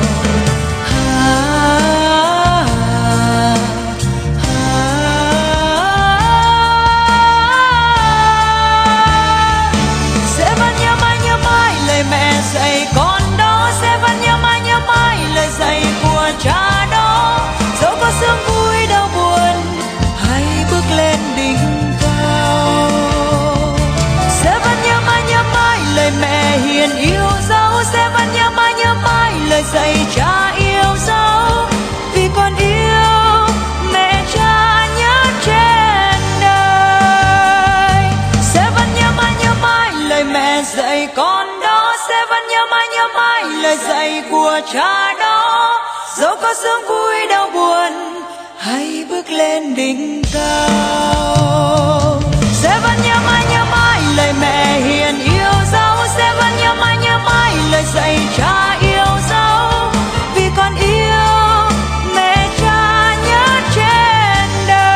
Mẹ dạy con đó sẽ vẫn nhớ mãi nhớ mãi lời dạy của cha đó. Dẫu có sướng vui đau buồn hay bước lên đỉnh cao, sẽ vẫn nhớ mãi nhớ mãi lời mẹ hiền yêu dấu, sẽ vẫn nhớ mãi nhớ mãi lời dạy cha yêu dấu. Vì con yêu mẹ cha nhất trên đời, sẽ vẫn nhớ mãi nhớ mãi lời mẹ dạy con đó, sẽ vẫn nhớ mãi nhớ mãi lời dạy của cha đó. Dẫu có sướng vui đau buồn hay bước lên đỉnh cao, sẽ vẫn nhớ mãi nhớ mãi lời mẹ hiền yêu dấu, sẽ vẫn nhớ mãi nhớ mãi lời dạy cha yêu dấu. Vì con yêu mẹ cha nhất trên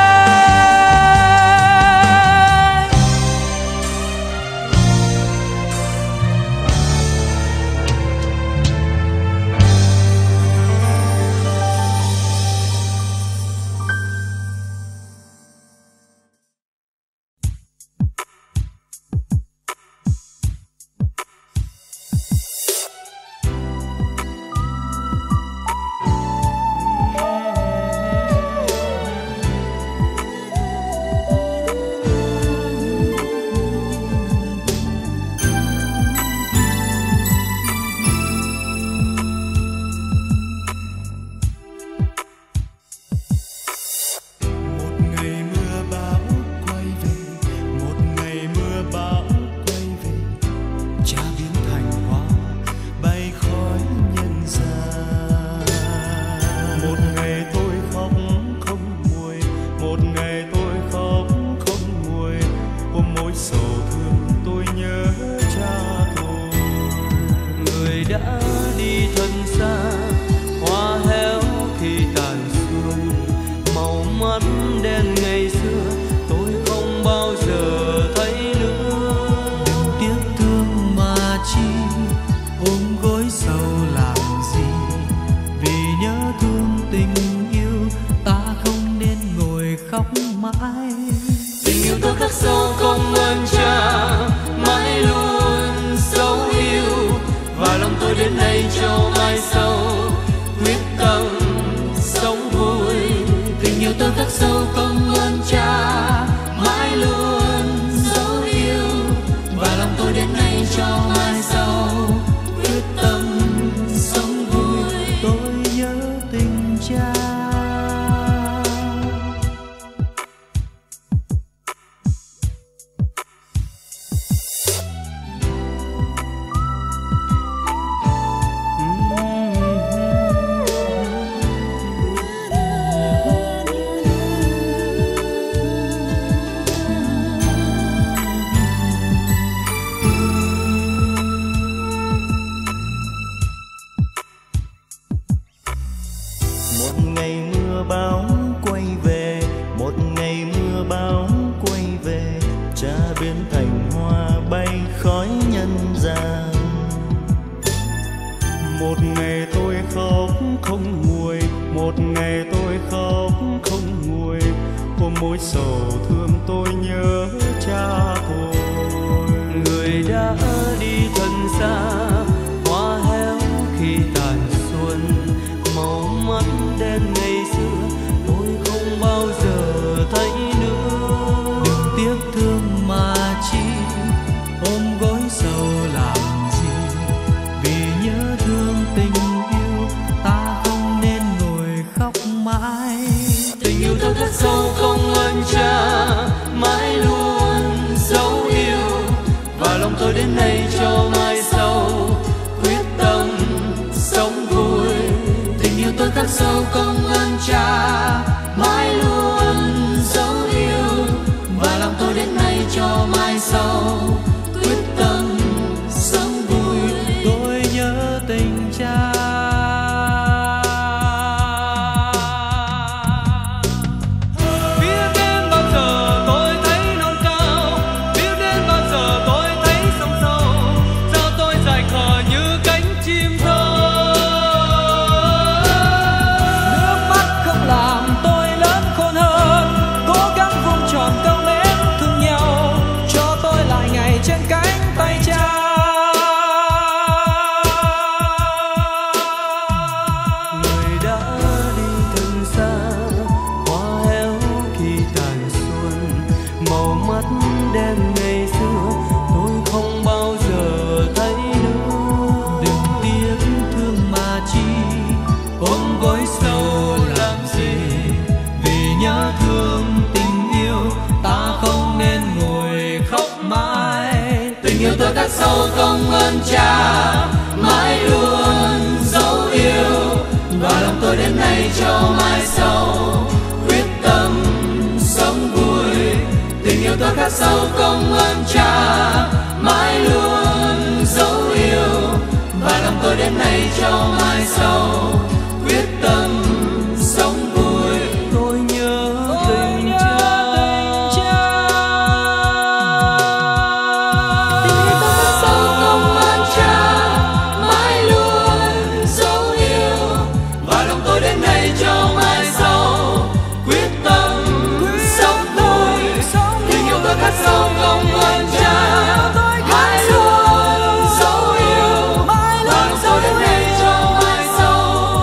đời. đến nay cho mai sau quyết tâm sống vui. ngày tôi khóc không nguôi, ôm mối sầu thương tôi nhớ cha tôi. Người đã đi thân xa, hoa héo khi tàn xuân, màu mắt đen ngày xưa tôi không bao giờ thấy nữa. Đừng tiếc thương mà chi, ôm gối sầu làm gì, vì nhớ thương tình yêu ta không nên ngồi khóc mãi. Tình yêu tôi rất sâu không ơn cha, mãi luôn dấu yêu, và lòng tôi đến nay cho mai sau quyết tâm sống vui. Tình yêu tôi khắc sâu công ơn cha, mãi luôn dấu yêu, và lòng tôi đến nay cho mai sau quyết tâm sống vui. Tôi nhớ tình cha. Biết đến bao giờ tôi thấy non cao, biết đến bao giờ tôi thấy sông sâu, sao tôi dài khờ như cánh chim thơ. Nước mắt không làm tôi lớn khôn hơn, cố gắng vun tròn câu mến thương nhau, cho tôi lại ngày trên cánh tay cha. Người đã đi thân xa, hoa héo khi tàn xuân, màu mắt đen ngày xưa tôi không bao giờ thấy nữa. Đừng tiếc thương mà chi, ôm gối sầu làm gì, vì nhớ thương tình yêu ta không nên ngồi khóc mãi. Tình yêu tôi khắc sâu công ơn cha, mãi luôn dấu yêu, và lòng tôi đến nay cho mai sau quyết tâm sống vui. Tình yêu tôi khắc sâu công ơn cha, mãi luôn dấu yêu, và lòng tôi đến nay cho mai sau quyết tâm sống vui. Tôi nhớ tình cha. Tình yêu tôi khắc sâu công ơn cha, mãi luôn dấu yêu, và lòng tôi đến nay cho mai sau quyết tâm sống vui. Tình yêu tôi khắc sâu công ơn cha, mãi luôn dấu yêu, và lòng tôi đến nay cho mai sau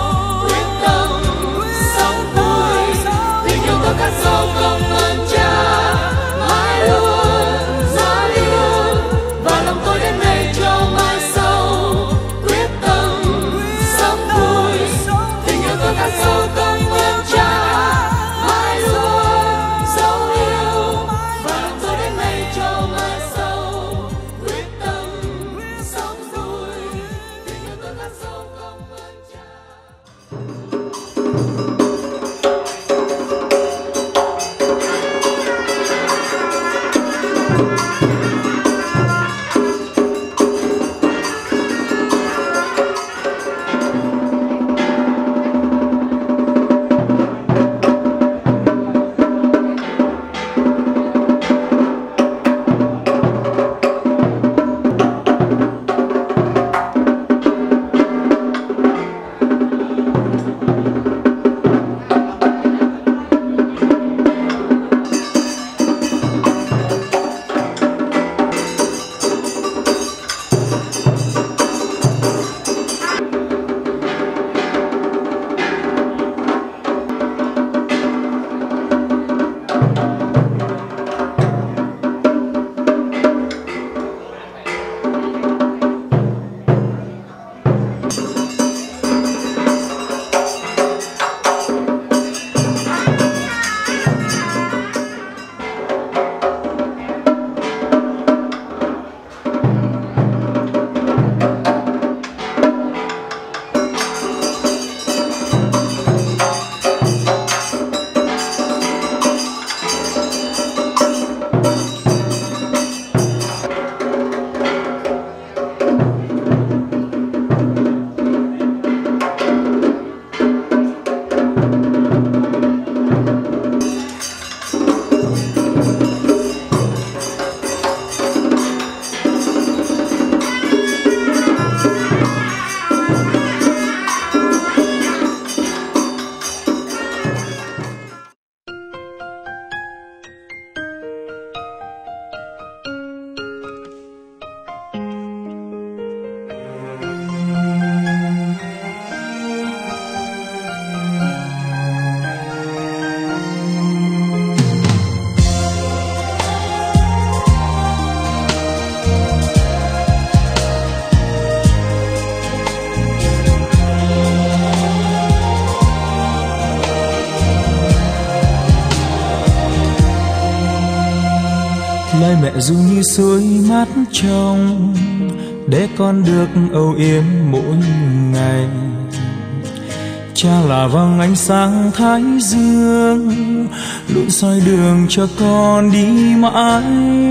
lời mẹ ru như suối mát trong để con được âu yếm mỗi ngày. Cha là vầng ánh sáng thái dương luôn soi đường cho con đi mãi.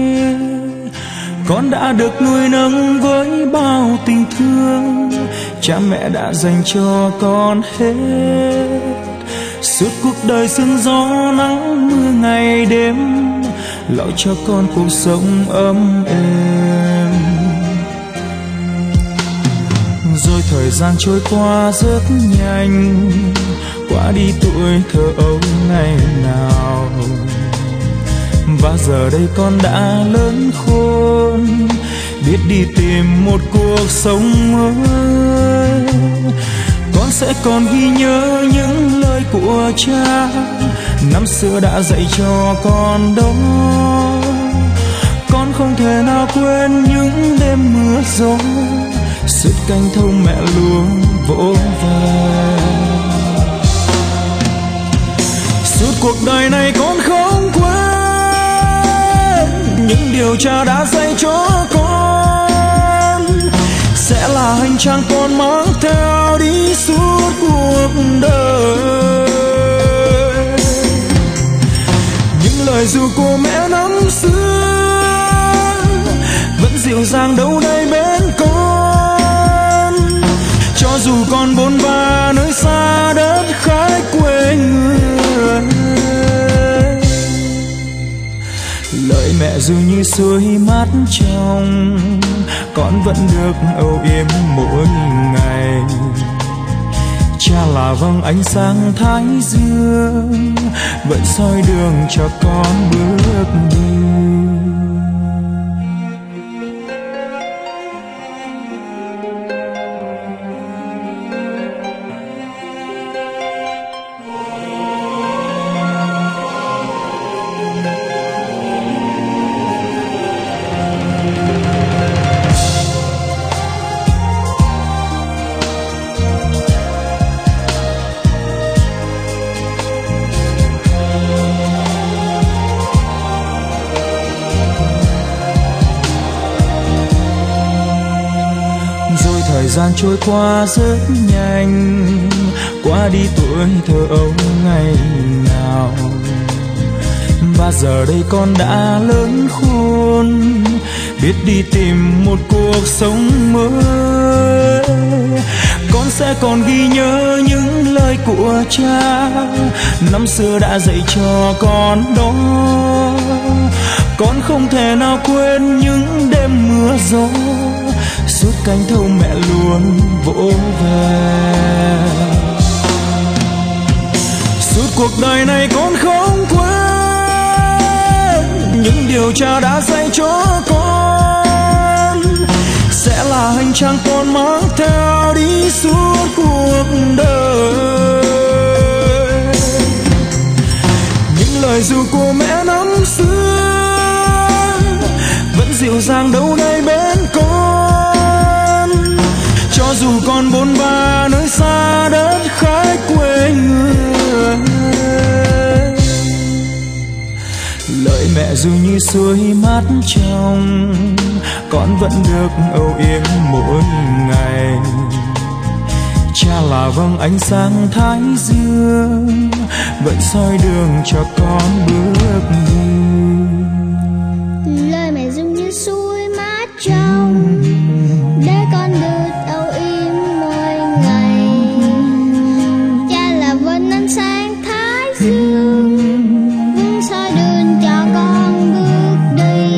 Con đã được nuôi nấng với bao tình thương, cha mẹ đã dành cho con hết. Suốt cuộc đời sương gió nắng mưa ngày đêm, lo cho con cuộc sống ấm êm. Rồi thời gian trôi qua rất nhanh, qua đi tuổi thơ ấu ngày nào. Và giờ đây con đã lớn khôn, biết đi tìm một cuộc sống mới. Con sẽ còn ghi nhớ những lời của cha năm xưa đã dạy cho con đó. Con không thể nào quên những đêm mưa gió, suốt cánh thông mẹ luôn vỗ về. Suốt cuộc đời này con không quên những điều cha đã dạy cho con, sẽ là hành trang con mang theo đi suốt cuộc đời. Những lời ru của mẹ năm xưa vẫn dịu dàng đâu đây bên con, cho dù con bôn ba nơi xa đất khách quê người. Lời mẹ ru như suối mát trong, con vẫn được âu yếm mỗi ngày. Cha là vầng ánh sáng thái dương vẫn soi đường cho con bước đi. Thời gian trôi qua rất nhanh, qua đi tuổi thơ ấu ngày nào. Và giờ đây con đã lớn khôn, biết đi tìm một cuộc sống mới. Con sẽ còn ghi nhớ những lời của cha năm xưa đã dạy cho con đó. Con không thể nào quên những đêm mưa gió, suốt cánh thâu mẹ luôn vỗ về. Suốt cuộc đời này con không quên những điều cha đã dạy cho con, sẽ là hành trang con mang theo đi suốt cuộc đời. Những lời ru của mẹ năm xưa vẫn dịu dàng đâu đây bên con, cho dù con bôn ba nơi xa đất khách quê người. Lời mẹ ru như suối mát trong, con vẫn được âu yếm mỗi ngày. Cha là vầng ánh sáng thái dương vẫn soi đường cho con bước đi. Lời mẹ ru như suối mát trong, để con được âu yếm mỗi ngày. Cha là vầng ánh sáng thái dương vẫn soi đường cho con bước đi.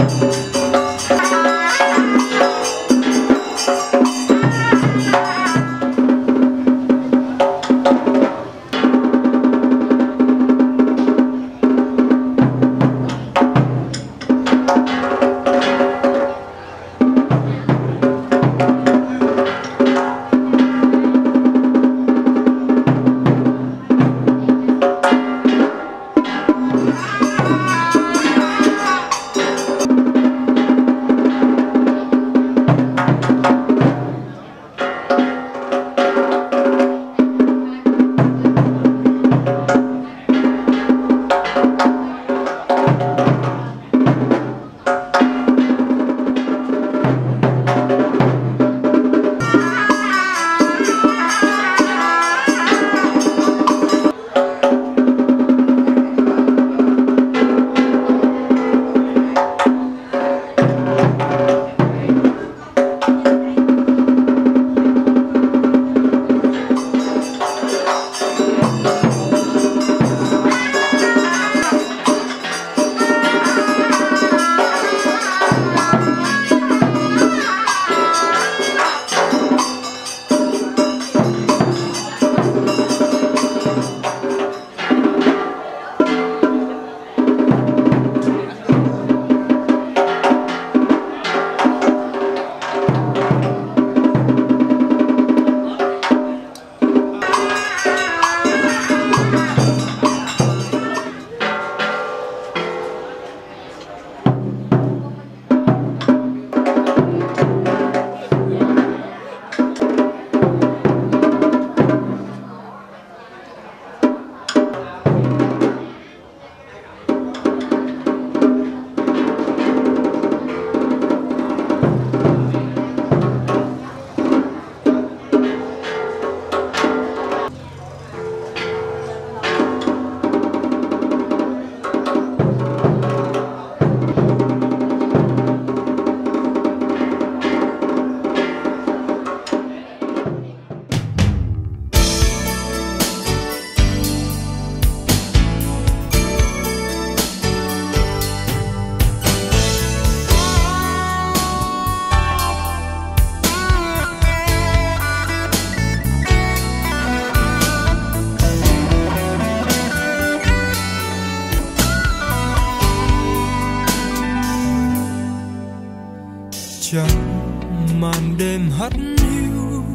trong màn đêm hắt hiu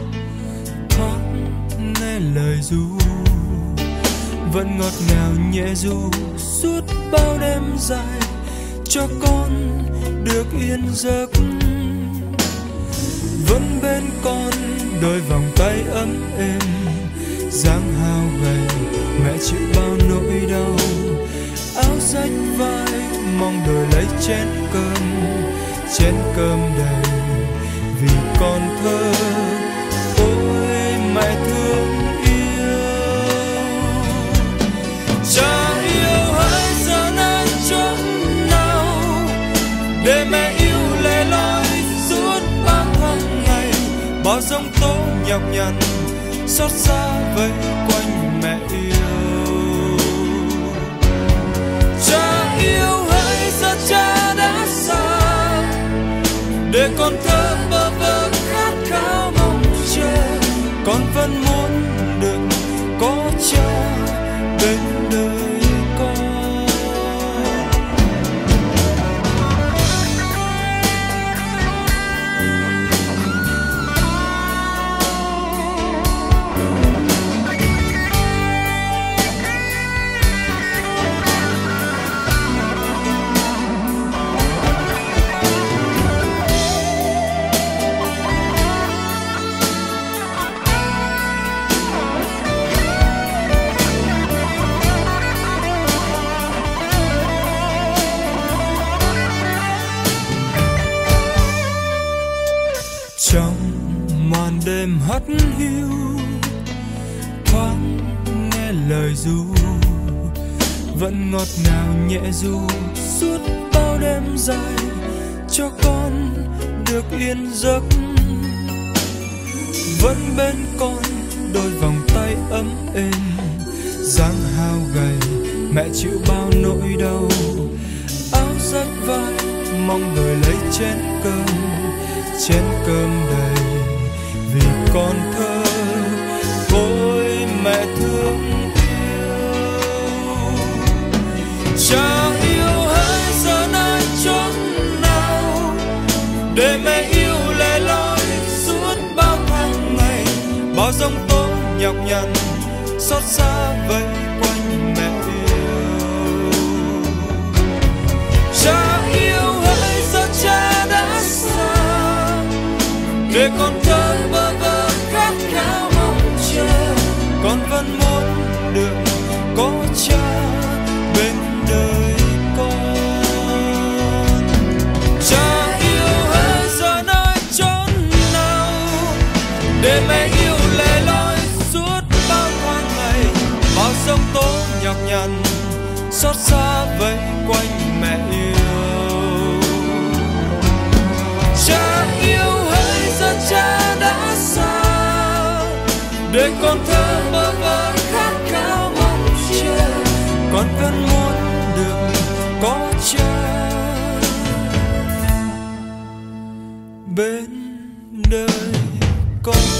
thoáng nghe lời ru vẫn ngọt ngào nhẹ ru suốt bao đêm dài cho con được yên giấc, vẫn bên con đôi vòng tay ấm êm, dáng hao gầy mẹ chịu bao nỗi đau, áo rách vai mong đổi lấy chén cơm, chén cơm đầy vì con thơ. Ôi mẹ thương yêu, cha yêu hỡi giờ nơi chốn nào để mẹ yêu lẻ loi suốt bao tháng ngày, bao giông tố nhọc nhằn xót xa vây quanh mẹ yêu. Cha yêu hỡi giờ cha đã xa để con thơ bơ vơ khát khao mong chờ, con vẫn muốn được có cha bên đời con. Trong màn đêm hắt hiu thoáng nghe lời ru, vẫn ngọt ngào nhẹ ru suốt bao đêm dài cho con được yên giấc, vẫn bên con đôi vòng tay ấm êm, dáng hao gầy mẹ chịu bao nỗi đau, áo rách vai mong người lấy chén cơm, chén cơm đầy vì con thơ. Ôi mẹ thương yêu, cha yêu hỡi giờ nơi chốn nào để mẹ yêu lẻ loi suốt bao tháng ngày, bao giông tố nhọc nhằn xót xa vây quanh mẹ yêu. Cha yêu hỡi giờ cha đã xa, để con thơ bơ vơ khát khao mong chờ, con vẫn muốn được có cha bên đời con. Cha yêu hỡi giờ nơi chốn nào để mẹ yêu lẻ loi suốt bao tháng ngày, bao giông tố nhọc nhằn xót xa vây quanh mẹ yêu. Cha yêu hỡi giờ cha đã xa, để con thơ bơ vơ khát khao mong chờ, con vẫn muốn được có cha bên đời con.